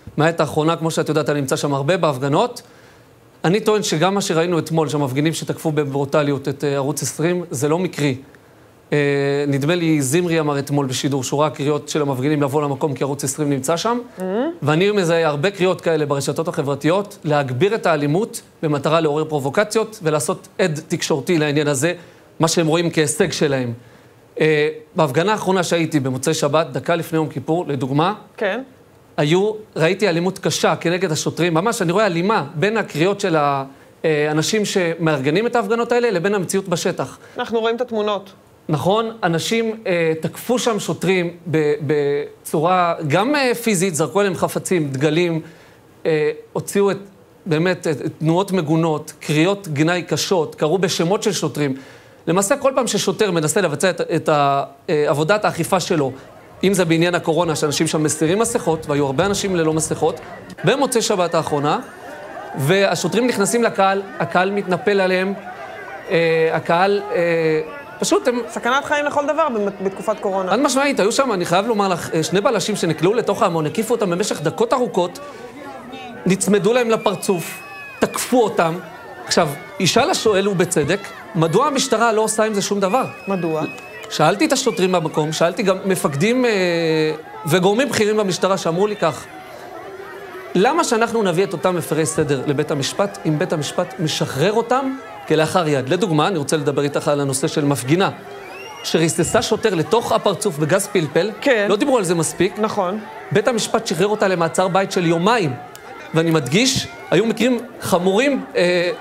מהעת האחרונה, כמו שאת יודעת, אני נמצא שם הרבה בהפגנות. אני טוען שגם מה שראינו אתמול, שהמפגינים שתקפו בברוטליות את ערוץ עשרים, זה לא מקרי. נדמה לי, זמרי אמר אתמול בשידור, שורה קריאות של המפגינים לבוא למקום, כי ערוץ עשרים נמצא שם. ואני מזהה הרבה קריאות כאלה ברשתות החברתיות, להגביר את האלימות במטרה לעורר פרובוקציות, ולעשות עד תקשורתי לעניין הזה, מה שהם רואים כהישג שלהם. בהפגנה האחרונה שהייתי במוצאי שבת, דקה לפני יום כיפור, לדוגמה, כן. היו, ראיתי אלימות קשה כנגד השוטרים, ממש אני רואה אלימה בין הקריאות של האנשים שמארגנים את ההפגנות האלה לבין המציאות בשטח. אנחנו רואים את התמונות. נכון, אנשים אה, תקפו שם שוטרים בצורה גם אה, פיזית, זרקו עליהם חפצים, דגלים, אה, הוציאו את, באמת את, את תנועות מגונות, קריאות גנאי קשות, קראו בשמות של שוטרים. למעשה כל פעם ששוטר מנסה לבצע את, את עבודת האכיפה שלו, אם זה בעניין הקורונה, שאנשים שם מסירים מסכות, והיו הרבה אנשים ללא מסכות, במוצאי שבת האחרונה, והשוטרים נכנסים לקהל, הקהל מתנפל עליהם, אה, הקהל... אה, פשוט הם... סכנת חיים לכל דבר בתקופת קורונה. עד משמעית, היו שם, אני חייב לומר לך, שני בלשים שנקלעו לתוך ההמון, הקיפו אותם במשך דקות ארוכות, נצמדו להם לפרצוף, תקפו אותם. עכשיו, ישאל השואל ובצדק, מדוע המשטרה לא עושה עם זה שום דבר? מדוע? שאלתי את השוטרים במקום, שאלתי גם מפקדים אה, וגורמים בכירים במשטרה שאמרו לי כך, למה שאנחנו נביא את אותם מפרי סדר לבית המשפט, אם בית המשפט משחרר אותם כלאחר יד? לדוגמה, אני רוצה לדבר איתך על הנושא של מפגינה, שריססה שוטר לתוך הפרצוף בגז פלפל, כן. לא דיברו על זה מספיק. נכון. בית המשפט שחרר אותה למעצר בית של יומיים, ואני מדגיש, היו מקרים חמורים, אה,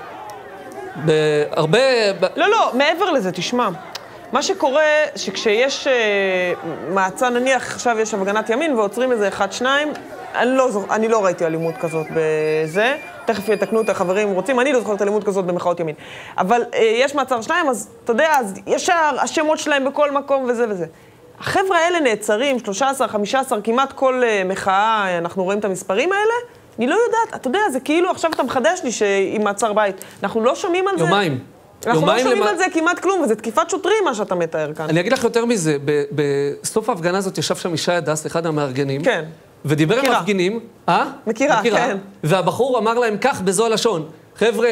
בהרבה... לא, לא, מעבר לזה, תשמע. מה שקורה, שכשיש אה, מעצר, נניח, עכשיו יש הפגנת ימין ועוצרים איזה אחד, שניים, אני לא, אני לא ראיתי אלימות כזאת בזה. תכף יתקנו את החברים רוצים, אני לא זוכרת אלימות כזאת במחאות ימין. אבל אה, יש מעצר שניים, אז אתה יודע, אז ישר השמות שלהם בכל מקום וזה וזה. החבר'ה האלה נעצרים, שלושה עשר, חמישה עשר, כמעט כל אה, מחאה, אנחנו רואים את המספרים האלה, אני לא יודעת, אתה יודע, זה כאילו עכשיו אתה מחדש לי שעם מעצר בית. אנחנו לא שומעים על זה. יומיים. אנחנו יומיים לא שומעים למה... על זה כמעט כלום, וזה תקיפת שוטרים מה שאתה מתאר כאן. אני אגיד לך יותר מזה, ב- בסוף ההפגנה הזאת ישב שם ישי הדס, אחד המארגנים. כן. ודיבר מכירה. עם מפגינים. אה? מכירה, מכירה, כן. והבחור אמר להם כך בזו הלשון, חבר'ה,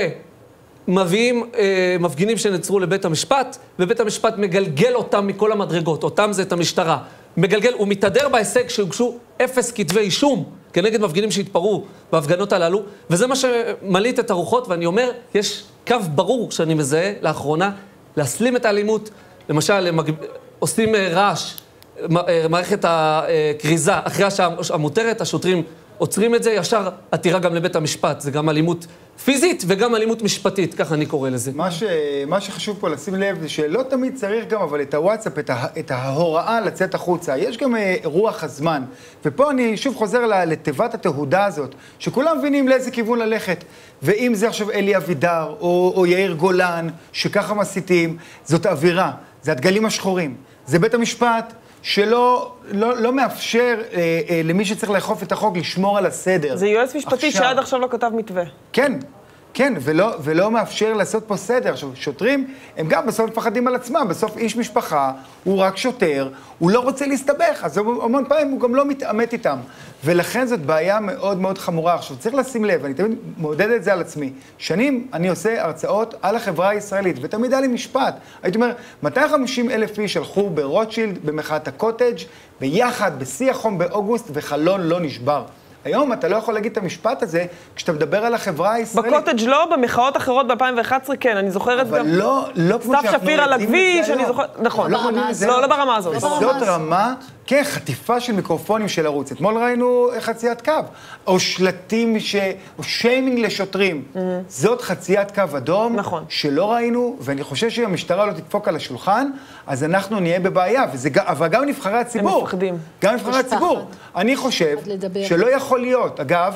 מביאים אה, מפגינים שנצרו לבית המשפט, ובית המשפט מגלגל אותם מכל המדרגות, אותם זה את המשטרה. מגלגל, הוא מתהדר בהישג שהוגשו אפס כתבי אישום כנגד מפגינים שהתפרעו בהפגנות הללו, וזה מה שמליט את הרוחות, ואני אומר, יש קו ברור שאני מזהה לאחרונה, להסלים את האלימות, למשל, מג... עושים רעש, מערכת הקריזה, אחרי השעה המותרת, השוטרים עוצרים את זה, ישר עתירה גם לבית המשפט, זה גם אלימות פיזית וגם אלימות משפטית, ככה אני קורא לזה. מה, ש... מה שחשוב פה לשים לב זה שלא תמיד צריך גם, אבל את הוואטסאפ, את, ה... את ההוראה לצאת החוצה, יש גם רוח הזמן, ופה אני שוב חוזר לתיבת התהודה הזאת, שכולם מבינים לאיזה כיוון ללכת, ואם זה עכשיו אלי אבידר או, או יאיר גולן, שככה מסיתים, זאת אווירה, זה הדגלים השחורים, זה בית המשפט, שלא לא, לא מאפשר אה, אה, למי שצריך לאכוף את החוק לשמור על הסדר. זה יועץ משפטי עכשיו, שעד עכשיו לא כתב מתווה. כן, כן, ולא, ולא מאפשר לעשות פה סדר. עכשיו, שוטרים, הם גם בסוף מפחדים על עצמם, בסוף איש משפחה, הוא רק שוטר, הוא לא רוצה להסתבך, אז המון פעמים הוא גם לא מתעמת איתם. ולכן זאת בעיה מאוד מאוד חמורה. עכשיו, צריך לשים לב, אני תמיד מעודד את זה על עצמי. שנים אני עושה הרצאות על החברה הישראלית, ותמיד היה לי משפט. הייתי אומר, מאתיים וחמישים אלף איש הלכו ברוטשילד, במחאת הקוטג', ביחד, בשיא החום באוגוסט, וחלון לא נשבר. היום אתה לא יכול להגיד את המשפט הזה כשאתה מדבר על החברה הישראלית. בקוטג' לא, במחאות אחרות ב-אלפיים ואחת עשרה כן, אני זוכרת גם... אבל לא, לא כמו שאנחנו סתיו שפיר על הכביש, אני זוכרת... נכון. לא, לא, לא ברמה הזאת. וזאת רמה, כן, חטיפה של מיקרופונים של ערוץ. אתמול ראינו חציית קו, או שלטים, ש... או שיימינג לשוטרים. זאת חציית קו אדום, נכון. שלא ראינו, ואני חושב שאם המשטרה לא תדפוק על השולחן, אז אנחנו נהיה בבעיה, וזה... אבל גם נבחרי הציבור. הם מפחדים. גם נבחרי הציבור. אני חושב שלא יכול להיות, אגב,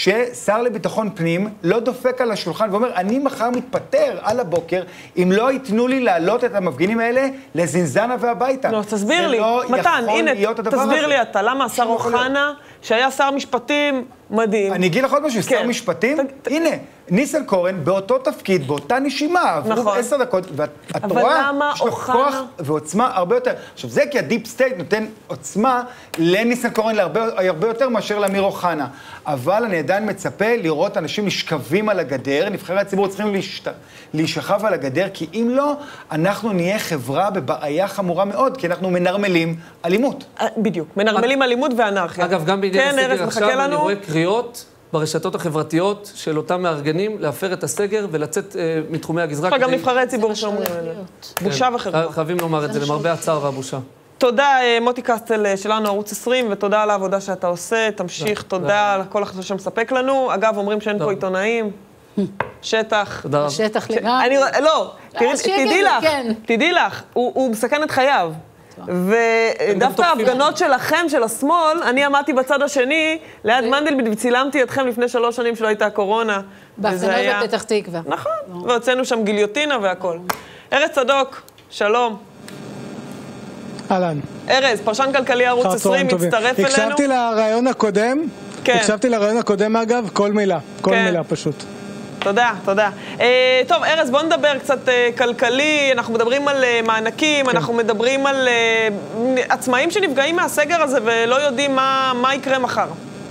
ששר לביטחון פנים לא דופק על השולחן ואומר, אני מחר מתפטר על הבוקר, אם לא ייתנו לי להעלות את המפגינים האלה לזינזנה והביתה. לא, תסביר לי, מתן, הנה, תסביר לי אתה, למה השר אוחנה שהיה שר משפטים מדהים. אני אגיד לך עוד משהו, שר משפטים, הנה, ניסנקורן באותו תפקיד, באותה נשימה, עברו עשר דקות, ואת רואה, יש לו כוח ועוצמה הרבה יותר. עכשיו, זה כי הדיפ סטייט נותן עוצמה לניסנקורן הרבה יותר מאשר לאמיר אוחנה. אבל אני עדיין מצפה לראות אנשים נשכבים על הגדר, נבחרי הציבור צריכים להישכב על הגדר, כי אם לא, אנחנו נהיה חברה בבעיה חמורה מאוד, כי אנחנו מנרמלים אלימות. בדיוק, מנרמלים אלימות ואנרכיה. אגב, גם בידי הסגר עכשיו אני רואה קריאות ברשתות החברתיות של אותם מארגנים להפר את הסגר ולצאת אה, מתחומי הגזרה. גם נבחרי ציבור שאומרים את זה. בושה וחרפה. חייבים לומר את זה, למרבה הצער והבושה. תודה, מוטי קסטל שלנו, ערוץ עשרים, ותודה על העבודה שאתה עושה. תמשיך, תודה על כל החדשות שמספק לנו. אגב, אומרים שאין פה עיתונאים. שטח. תודה רבה. שטח לגמרי. לא, תדעי לך, תדעי לך, הוא מסכן את חייו. ודווקא ההפגנות שלכם, של השמאל, אני עמדתי בצד השני, ליד מנדלבליט, וצילמתי אתכם לפני שלוש שנים שלא הייתה קורונה. בהפגנות בפתח תקווה. נכון, והוצאנו שם גיליוטינה והכל. ארז צדוק, שלום. אהלן. ארז, פרשן כלכלי ערוץ עשרים, מצטרף אלינו. הקשבתי לרעיון הקודם, הקשבתי לרעיון הקודם אגב, כל מילה, כל מילה פשוט. תודה, תודה. אה, טוב, ארז, בוא נדבר קצת אה, כלכלי, אנחנו מדברים על אה, מענקים, כן. אנחנו מדברים על אה, עצמאים שנפגעים מהסגר הזה ולא יודעים מה, מה יקרה מחר.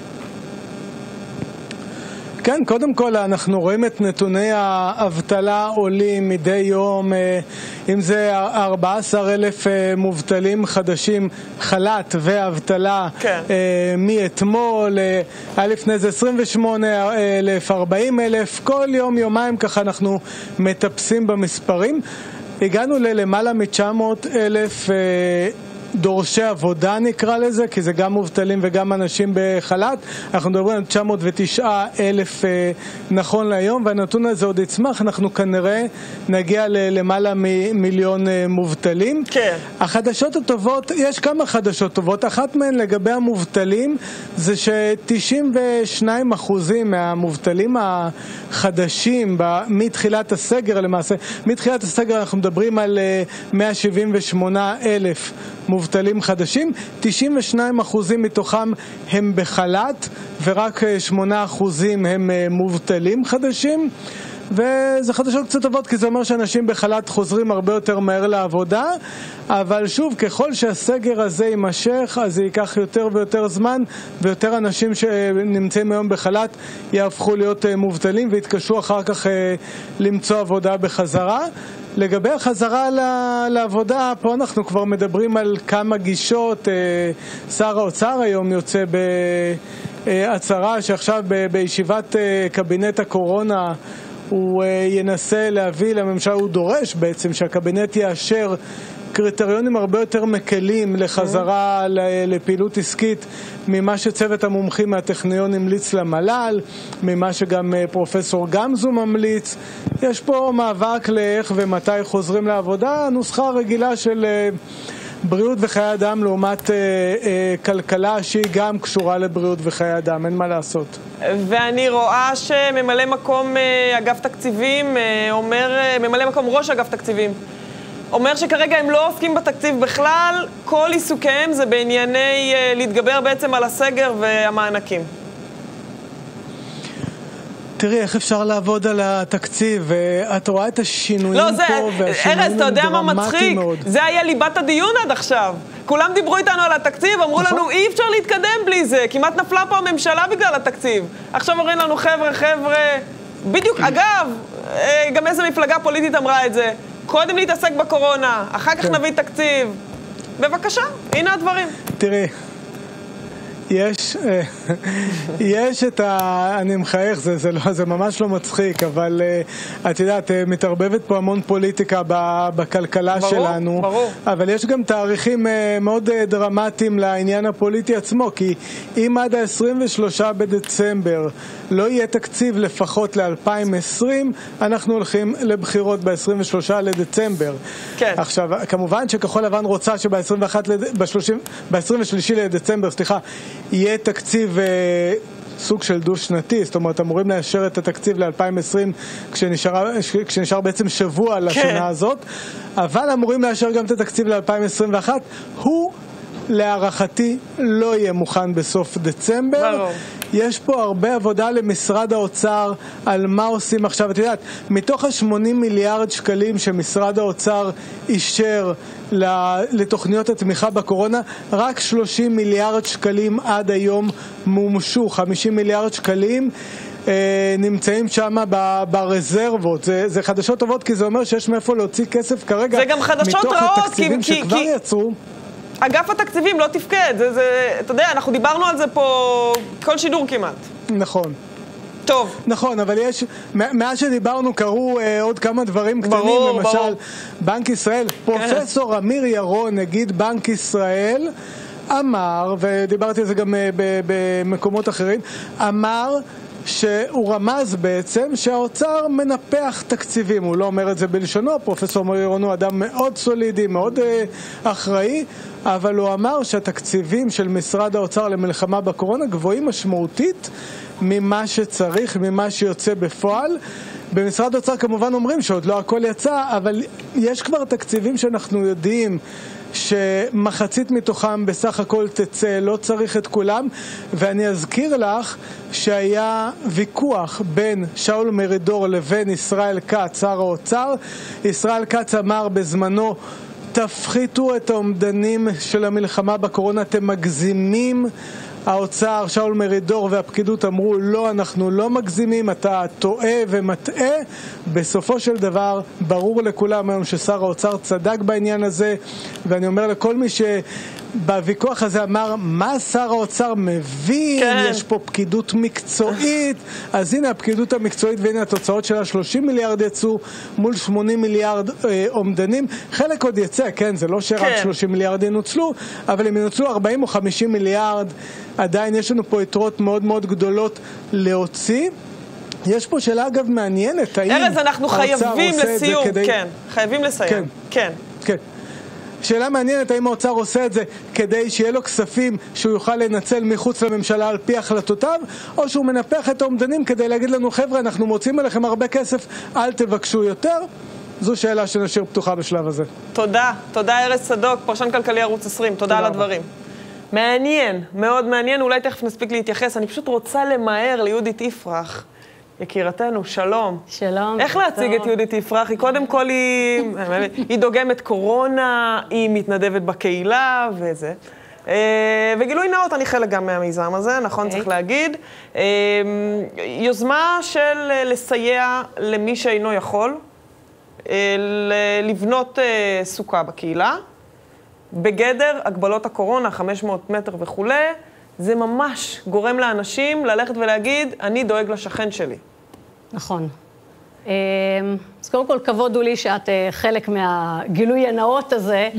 כן, קודם כל אנחנו רואים את נתוני האבטלה עולים מדי יום, אם זה ארבעה עשר אלף מובטלים חדשים, חל"ת ואבטלה כן. מאתמול, היה לפני זה עשרים ושמונה אלף, ארבעים אלף, כל יום יומיים ככה אנחנו מטפסים במספרים. הגענו ללמעלה מ-תשע מאות אלף דורשי עבודה נקרא לזה, כי זה גם מובטלים וגם אנשים בחל"ת. אנחנו מדברים על תשע מאות ותשעה אלף אה, נכון להיום, והנתון הזה עוד יצמח, אנחנו כנראה נגיע ללמעלה ממיליון אה, מובטלים. כן. החדשות הטובות, יש כמה חדשות טובות, אחת מהן לגבי המובטלים, זה ש-תשעים ושניים אחוזים מהמובטלים החדשים, מתחילת הסגר למעשה, מתחילת הסגר אנחנו מדברים על אה, מאה שבעים ושמונה אלף מובטלים חדשים, תשעים ושניים אחוזים מתוכם הם בחל"ת, ורק שמונה אחוזים הם מובטלים חדשים, וזה חדשות קצת טובות, כי זה אומר שאנשים בחל"ת חוזרים הרבה יותר מהר לעבודה, אבל שוב, ככל שהסגר הזה יימשך, אז זה ייקח יותר ויותר זמן, ויותר אנשים שנמצאים היום בחל"ת יהפכו להיות מובטלים, ויתקשו אחר כך למצוא עבודה בחזרה. לגבי החזרה לעבודה, פה אנחנו כבר מדברים על כמה גישות. שר האוצר היום יוצא בהצהרה שעכשיו בישיבת קבינט הקורונה הוא ינסה להביא לממשלה, הוא דורש בעצם שהקבינט יאשר קריטריונים הרבה יותר מקלים לחזרה לפעילות עסקית ממה שצוות המומחים מהטכניון המליץ למל"ל, ממה שגם פרופסור גמזו ממליץ. יש פה מאבק לאיך ומתי חוזרים לעבודה, הנוסחה הרגילה של בריאות וחיי אדם לעומת אה, אה, כלכלה שהיא גם קשורה לבריאות וחיי אדם, אין מה לעשות. ואני רואה שממלא מקום אה, אגף תקציבים, אה, אומר, אה, ממלא מקום ראש אגף תקציבים, אומר שכרגע הם לא עוסקים בתקציב בכלל, כל עיסוקיהם זה בענייני אה, להתגבר בעצם על הסגר והמענקים. תראי, איך אפשר לעבוד על התקציב? את רואה את השינויים לא, זה, פה, והשינויים ארז, אתה יודע מה מצחיק? מאוד. זה היה ליבת הדיון עד עכשיו. כולם דיברו איתנו על התקציב, אמרו נכון. לנו, אי אפשר להתקדם בלי זה, כמעט נפלה פה הממשלה בגלל התקציב. עכשיו אומרים לנו, חבר'ה, חבר'ה, בדיוק, אגב, גם איזה מפלגה פוליטית אמרה את זה, קודם להתעסק בקורונה, אחר כך נביא תקציב. בבקשה, הנה הדברים. תראי, יש, יש את ה... אני מחייך, זה, זה, לא, זה ממש לא מצחיק, אבל את יודעת, מתערבבת פה המון פוליטיקה בכלכלה ברור, שלנו, ברור. אבל יש גם תאריכים מאוד דרמטיים לעניין הפוליטי עצמו, כי אם עד ה-עשרים ושלושה בדצמבר לא יהיה תקציב לפחות ל-אלפיים ועשרים, אנחנו הולכים לבחירות ב-עשרים ושלושה לדצמבר. כן. עכשיו, כמובן שכחול לבן רוצה שב-עשרים ואחד ב-עשרים ושלושה לדצמבר, סליחה, יהיה תקציב אה, סוג של דו-שנתי, זאת אומרת, אמורים לאשר את התקציב ל-אלפיים ועשרים כשנשאר, כשנשאר בעצם שבוע לשנה כן. הזאת, אבל אמורים לאשר גם את התקציב ל-אלפיים עשרים ואחת. הוא להערכתי לא יהיה מוכן בסוף דצמבר. ברור. יש פה הרבה עבודה למשרד האוצר על מה עושים עכשיו. את יודעת, מתוך ה-שמונים מיליארד שקלים שמשרד האוצר אישר לתוכניות התמיכה בקורונה, רק שלושים מיליארד שקלים עד היום מומשו. חמישים מיליארד שקלים נמצאים שם ברזרבות. זה, זה חדשות טובות, כי זה אומר שיש מאיפה להוציא כסף כרגע. זה גם חדשות מתוך רעות, התקציבים כי, שכבר כי, יצרו. אגף התקציבים לא תפקד. זה, זה, אתה יודע, אנחנו דיברנו על זה פה כל שידור כמעט. נכון. טוב. נכון, אבל יש, מאז שדיברנו קרו אה, עוד כמה דברים קטנים, ברור, למשל, ברור. בנק ישראל, פרופסור אמיר ירון, נגיד בנק ישראל, אמר, ודיברתי על זה גם אה, במקומות אחרים, אמר שהוא רמז בעצם שהאוצר מנפח תקציבים. הוא לא אומר את זה בלשונו, פרופסור אמיר ירון הוא אדם מאוד סולידי, מאוד אה, אחראי, אבל הוא אמר שהתקציבים של משרד האוצר למלחמה בקורונה גבוהים משמעותית ממה שצריך, ממה שיוצא בפועל. במשרד האוצר כמובן אומרים שעוד לא הכל יצא, אבל יש כבר תקציבים שאנחנו יודעים שמחצית מתוכם בסך הכל תצא, לא צריך את כולם. ואני אזכיר לך שהיה ויכוח בין שאול מרידור לבין ישראל כץ, שר האוצר. ישראל כץ אמר בזמנו, תפחיתו את האומדנים של המלחמה בקורונה, אתם מגזימים. האוצר, שאול מרידור והפקידות אמרו, לא, אנחנו לא מגזימים, אתה טועה ומטעה. בסופו של דבר, ברור לכולם היום ששר האוצר צדק בעניין הזה, ואני אומר לכל מי שבוויכוח הזה אמר, מה שר האוצר מבין? כן. יש פה פקידות מקצועית. אז הנה הפקידות המקצועית, והנה התוצאות שלה, שלושים מיליארד יצאו מול שמונים מיליארד אה, עומדנים. חלק עוד יצא, כן, זה לא שרק כן. שלושים מיליארד ינוצלו, אבל הם ינוצלו ארבעים או חמישים מיליארד. עדיין יש לנו פה יתרות מאוד מאוד גדולות להוציא. יש פה שאלה אגב מעניינת, האם ארז, אנחנו חייבים לסיום, כדי... כן, חייבים לסיים. כן, כן. כן. שאלה מעניינת, האם האוצר עושה את זה כדי שיהיה לו כספים שהוא יוכל לנצל מחוץ לממשלה על פי החלטותיו, או שהוא מנפח את העומדנים כדי להגיד לנו, חבר'ה, אנחנו מוצאים עליכם הרבה כסף, אל תבקשו יותר. זו שאלה שנשאיר פתוחה בשלב הזה. תודה, תודה ארז צדוק, פרשן כלכלי ערוץ עשרים, תודה על הדברים. מעניין, מאוד מעניין, אולי תכף נספיק להתייחס. אני פשוט רוצה למהר ליהודית יפרח, יקירתנו, שלום. שלום. איך להציג את יהודית יפרח? היא קודם כל היא, היא דוגמת קורונה, היא מתנדבת בקהילה וזה. וגילוי נאות, אני חלק גם מהמיזם הזה, נכון, צריך להגיד. יוזמה של לסייע למי שאינו יכול, לבנות סוכה בקהילה. בגדר הגבלות הקורונה, חמש מאות מטר וכולי, זה ממש גורם לאנשים ללכת ולהגיד, אני דואג לשכן שלי. נכון. אז קודם כל, כבוד הוא לי שאת חלק מהגילוי הנאות הזה.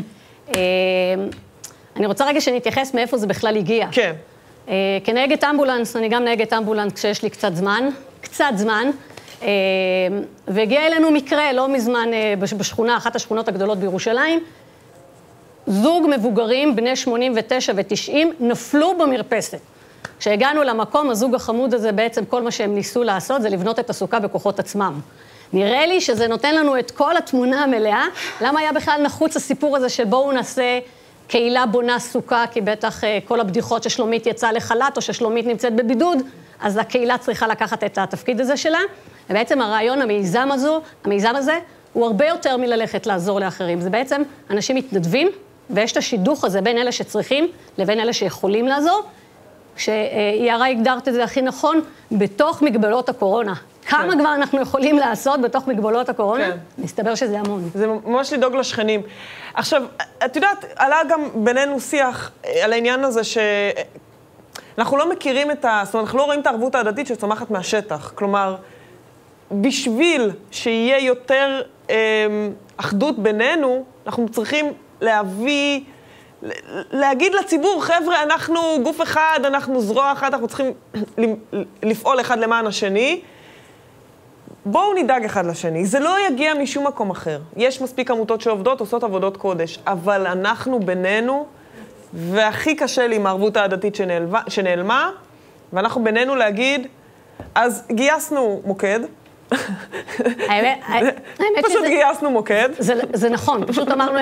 אני רוצה רגע שנתייחס מאיפה זה בכלל הגיע. כן. כנהגת אמבולנס, אני גם נהגת אמבולנס כשיש לי קצת זמן, קצת זמן, והגיע אלינו מקרה, לא מזמן, בשכונה, אחת השכונות הגדולות בירושלים, זוג מבוגרים, בני שמונים ותשע ותשעים, נפלו במרפסת. כשהגענו למקום, הזוג החמוד הזה, בעצם כל מה שהם ניסו לעשות, זה לבנות את הסוכה בכוחות עצמם. נראה לי שזה נותן לנו את כל התמונה המלאה. למה היה בכלל נחוץ הסיפור הזה של בואו נעשה קהילה בונה סוכה, כי בטח כל הבדיחות ששלומית יצאה לחל"ת, או ששלומית נמצאת בבידוד, אז הקהילה צריכה לקחת את התפקיד הזה שלה. ובעצם הרעיון, המיזם הזו, המיזם הזה, הוא הרבה יותר מללכת לעזור לאחרים. זה בעצם אנשים מתנדבים, ויש את השידוך הזה בין אלה שצריכים לבין אלה שיכולים לעזור, כשיערה הגדרת את זה הכי נכון, בתוך מגבלות הקורונה. כמה כבר אנחנו יכולים לעשות בתוך מגבלות הקורונה? מסתבר שזה המון. זה ממש לדאוג לשכנים. עכשיו, את יודעת, עלה גם בינינו שיח על העניין הזה שאנחנו לא מכירים את ה... זאת אומרת, אנחנו לא רואים את הערבות העדתית שצומחת מהשטח. כלומר, בשביל שיהיה יותר אה, אחדות בינינו, אנחנו צריכים להביא, להגיד לציבור, חבר'ה, אנחנו גוף אחד, אנחנו זרוע אחת, אנחנו צריכים לפעול אחד למען השני. בואו נדאג אחד לשני. זה לא יגיע משום מקום אחר. יש מספיק עמותות שעובדות, עושות עבודות קודש, אבל אנחנו בינינו, והכי קשה לי עם הערבות העדתית שנעלמה, שנעלמה, ואנחנו בינינו להגיד, אז גייסנו מוקד, האמת, האמת פשוט גייסנו מוקד. זה, זה נכון, פשוט אמרנו להם,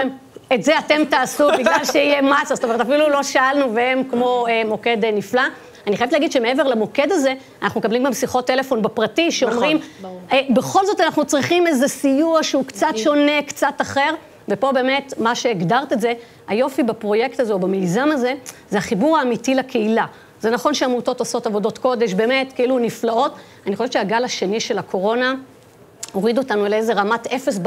את זה אתם תעשו בגלל שיהיה מסה, זאת אומרת, אפילו לא שאלנו והם כמו מוקד נפלא. אני חייבת להגיד שמעבר למוקד הזה, אנחנו מקבלים גם שיחות טלפון בפרטי, שאומרים, בכל זאת אנחנו צריכים איזה סיוע שהוא קצת שונה, קצת אחר, ופה באמת, מה שהגדרת את זה, היופי בפרויקט הזה או במיזם הזה, זה החיבור האמיתי לקהילה. זה נכון שעמותות עושות עבודות קודש, באמת, כאילו נפלאות. אני חושבת שהגל השני של הקורונה, הוריד אותנו לאיזה רמת אפס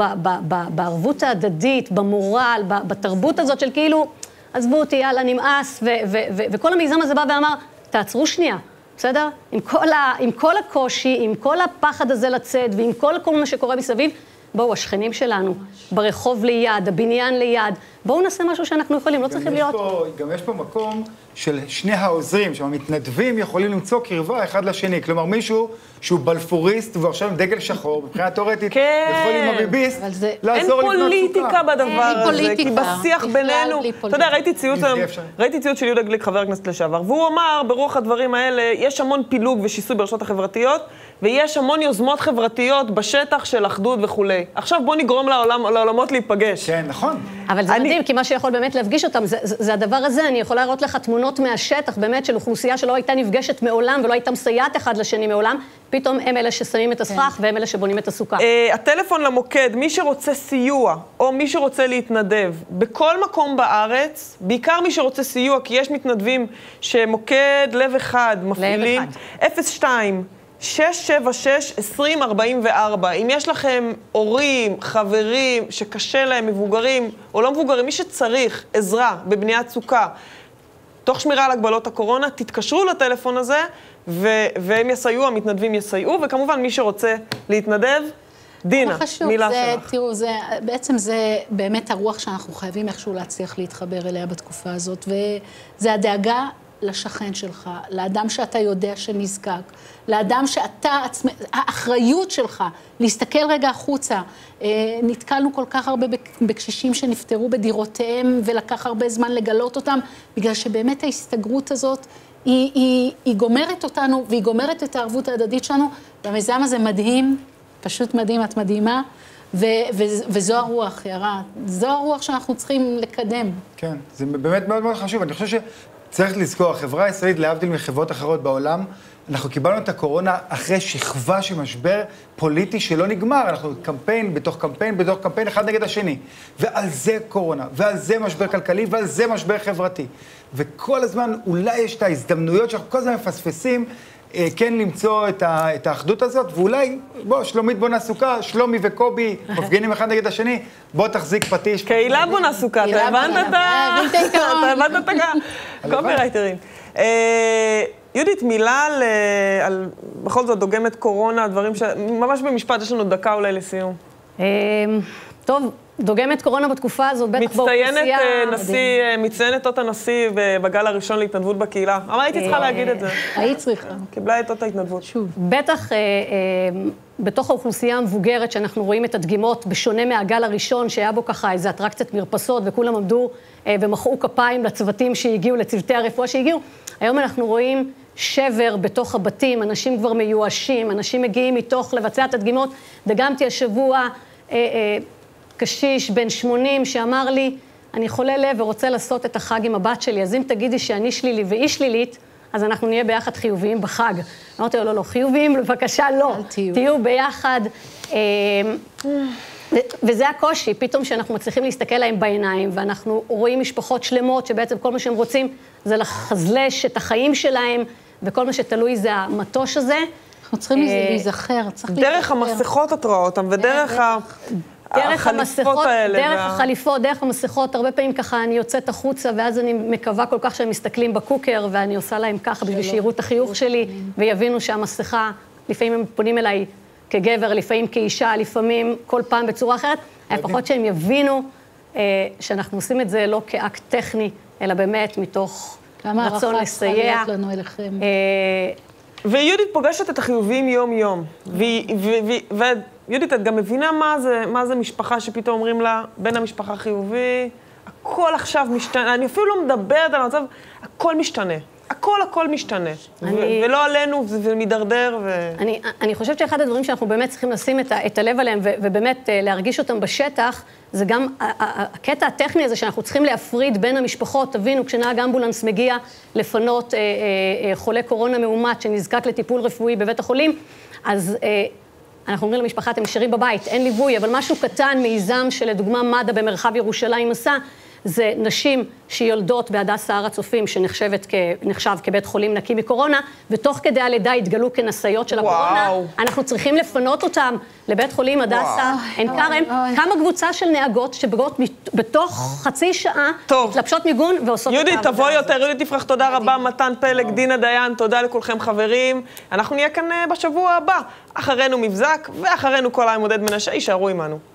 בערבות ההדדית, במורל, בתרבות הזאת של כאילו, עזבו אותי, יאללה, נמאס, וכל המיזם הזה בא ואמר, תעצרו שנייה, בסדר? עם כל, ה, עם כל הקושי, עם כל הפחד הזה לצאת, ועם כל כל מה שקורה מסביב, בואו, השכנים שלנו, ברחוב ליד, הבניין ליד, בואו נעשה משהו שאנחנו יכולים, לא צריכים להיות... פה, גם יש פה מקום של שני העוזרים, שהמתנדבים יכולים למצוא קרבה אחד לשני, כלומר מישהו שהוא בלפוריסט, והוא עכשיו עם דגל שחור, מבחינה תיאורטית, יכול עם הביביסט, לעזור לבנות סוכה. אין פוליטיקה בדבר הזה, כי בשיח בינינו, אתה יודע, ראיתי ציוץ של יהודה גליק, חבר הכנסת לשעבר, והוא אמר, ברוח הדברים האלה, יש המון פילוג ושיסוי ברשתות החברתיות, ויש המון יוזמות חברתיות בשטח של אחדות וכולי. עכשיו בוא נגרום לעולמות להיפגש. כן, נכון. אבל זה מדהים, כי מה שיכול באמת להפגיש אותם, זה, זה, זה הדבר הזה, אני יכולה לראות לך תמונות מהשטח, באמת של אוכלוסייה שלא הייתה נפגשת מעולם, ולא הייתה מסייעת אחד לשני מעולם, פתאום הם אלה ששמים את הסכך, והם אלה שבונים את הסוכה. הטלפון למוקד, מי שרוצה סיוע, או מי שרוצה להתנדב, בכל מקום בארץ, בעיקר מי שרוצה סיוע, כי יש מתנדבים שמוקד לב אחד מפעילים, אפס שתיים שש שבע שש עשרים ארבעים וארבע. אם יש לכם הורים, חברים, שקשה להם, מבוגרים, או לא מבוגרים, מי שצריך עזרה בבניית סוכה, תוך שמירה על הגבלות הקורונה, תתקשרו לטלפון הזה, ו- והם יסייעו, המתנדבים יסייעו, וכמובן מי שרוצה להתנדב, דינה, חשוב, מילה זה, שלך. תראו, זה, בעצם זה באמת הרוח שאנחנו חייבים איכשהו להצליח להתחבר אליה בתקופה הזאת, וזה הדאגה לשכן שלך, לאדם שאתה יודע שנזקק, לאדם שאתה עצמא, האחריות שלך, להסתכל רגע החוצה. נתקלנו כל כך הרבה בקשישים שנפטרו בדירותיהם, ולקח הרבה זמן לגלות אותם, בגלל שבאמת ההסתגרות הזאת, היא, היא, היא גומרת אותנו, והיא גומרת את הערבות ההדדית שלנו, והמיזם הזה מדהים, פשוט מדהים, את מדהימה, ו- ו- וזו הרוח, ירה, זו הרוח שאנחנו צריכים לקדם. כן, זה באמת מאוד מאוד חשוב, אני חושב שצריך לזכור, החברה הישראלית, להבדיל מחברות אחרות בעולם, אנחנו קיבלנו את הקורונה אחרי שכבה של משבר פוליטי שלא נגמר, אנחנו קמפיין בתוך קמפיין, בתוך קמפיין אחד נגד השני, ועל זה קורונה, ועל זה משבר כלכלי, ועל זה משבר חברתי. וכל הזמן אולי יש את ההזדמנויות שאנחנו כל הזמן מפספסים, אה, כן למצוא את, ה, את האחדות הזאת, ואולי, בוא, שלומית בונה סוכה, שלומי וקובי מפגינים אחד נגד השני, בוא תחזיק פטיש. קהילה בונה סוכה, אתה הבנת את ה... אתה הבנת את ה... קובי רייטרים. יהודית, מילה על, על, בכל זאת, דוגמת קורונה, דברים ש... ממש במשפט, יש לנו דקה אולי לסיום. טוב, דוגמת קורונה בתקופה הזאת, בטח באוכלוסייה... נשיא, מציינת אותה נשיא בגל הראשון להתנדבות בקהילה. אבל הייתי צריכה להגיד את זה. היית צריכה. קיבלה את אותה התנדבות. שוב. בטח בתוך האוכלוסייה המבוגרת, שאנחנו רואים את הדגימות, בשונה מהגל הראשון, שהיה בו ככה איזה אטרקציית מרפסות, וכולם עמדו ומחאו כפיים לצוותים שהגיעו, לצוותי הרפואה שהגיעו. היום אנחנו רואים שבר בתוך הבתים, אנשים כבר מיואשים, אנשים מגיעים מתוך לבצע את הדגימות, דגמתי השבוע אה, אה, קשיש בן שמונים שאמר לי, אני חולה לב ורוצה לעשות את החג עם הבת שלי, אז אם תגידי שאני שלילי והיא שלילית, אז אנחנו נהיה ביחד חיוביים בחג. אמרתי לו, לא, לא, חיוביים, בבקשה, לא. תהיו. תהיו ביחד. אה, וזה הקושי, פתאום שאנחנו מצליחים להסתכל להם בעיניים, ואנחנו רואים משפחות שלמות שבעצם כל מה שהם רוצים זה לחזלש את החיים שלהם, וכל מה שתלוי זה המטוש הזה. אנחנו צריכים להיזכר, צריך דרך המסכות את רואה אותם, ודרך החליפות האלה. דרך החליפות, דרך המסכות, הרבה פעמים ככה אני יוצאת החוצה, ואז אני מקווה כל כך שהם מסתכלים בקוקר, ואני עושה להם ככה בשביל שיראו את החיוך שלי, ויבינו שהמסכה, לפעמים הם פונים אליי כגבר, לפעמים כאישה, לפעמים כל פעם בצורה אחרת, לפחות שהם יבינו שאנחנו עושים את זה לא כאקט טכני, אלא באמת מתוך רצון לסייע. ויהודית פוגשת את החיוביים יום-יום, ויהודית, את גם מבינה מה זה משפחה שפתאום אומרים לה, בן המשפחה חיובי, הכל עכשיו משתנה, אני אפילו לא מדברת על המצב, הכל משתנה. הכל הכל משתנה. אני- ו- ולא עלינו, זה זה מידרדר ו... אני, אני חושבת שאחד הדברים שאנחנו באמת צריכים לשים את, ה, את הלב עליהם ו, ובאמת אה, להרגיש אותם בשטח, זה גם ה- ה- הקטע הטכני הזה שאנחנו צריכים להפריד בין המשפחות. תבינו, כשנהג אמבולנס מגיע לפנות אה, אה, אה, חולה קורונה מאומת שנזקק לטיפול רפואי בבית החולים, אז אה, אנחנו אומרים למשפחה, אתם נשארים בבית, אין ליווי, אבל משהו קטן, מיזם שלדוגמה מד"א במרחב ירושלים עשה, זה נשים שיולדות בהדסה הר הצופים, שנחשבת כ... נחשב כבית חולים נקי מקורונה, ותוך כדי הלידה התגלו כנשאיות של הקורונה. וואו. אנחנו צריכים לפנות אותם לבית חולים הדסה עין כרם. קמה קבוצה של נהגות שבאות בתוך חצי שעה, מתלבשות מיגון ועושות את יהודית, העבודה תבואי הזאת. יותר, יהודית תפרח, תודה רבה, מתן פלג, דינה דיין, תודה לכולכם חברים. אנחנו נהיה כאן אה, בשבוע הבא. אחרינו מבזק, ואחרינו כל היום עודד מנשה, יישארו עמנו.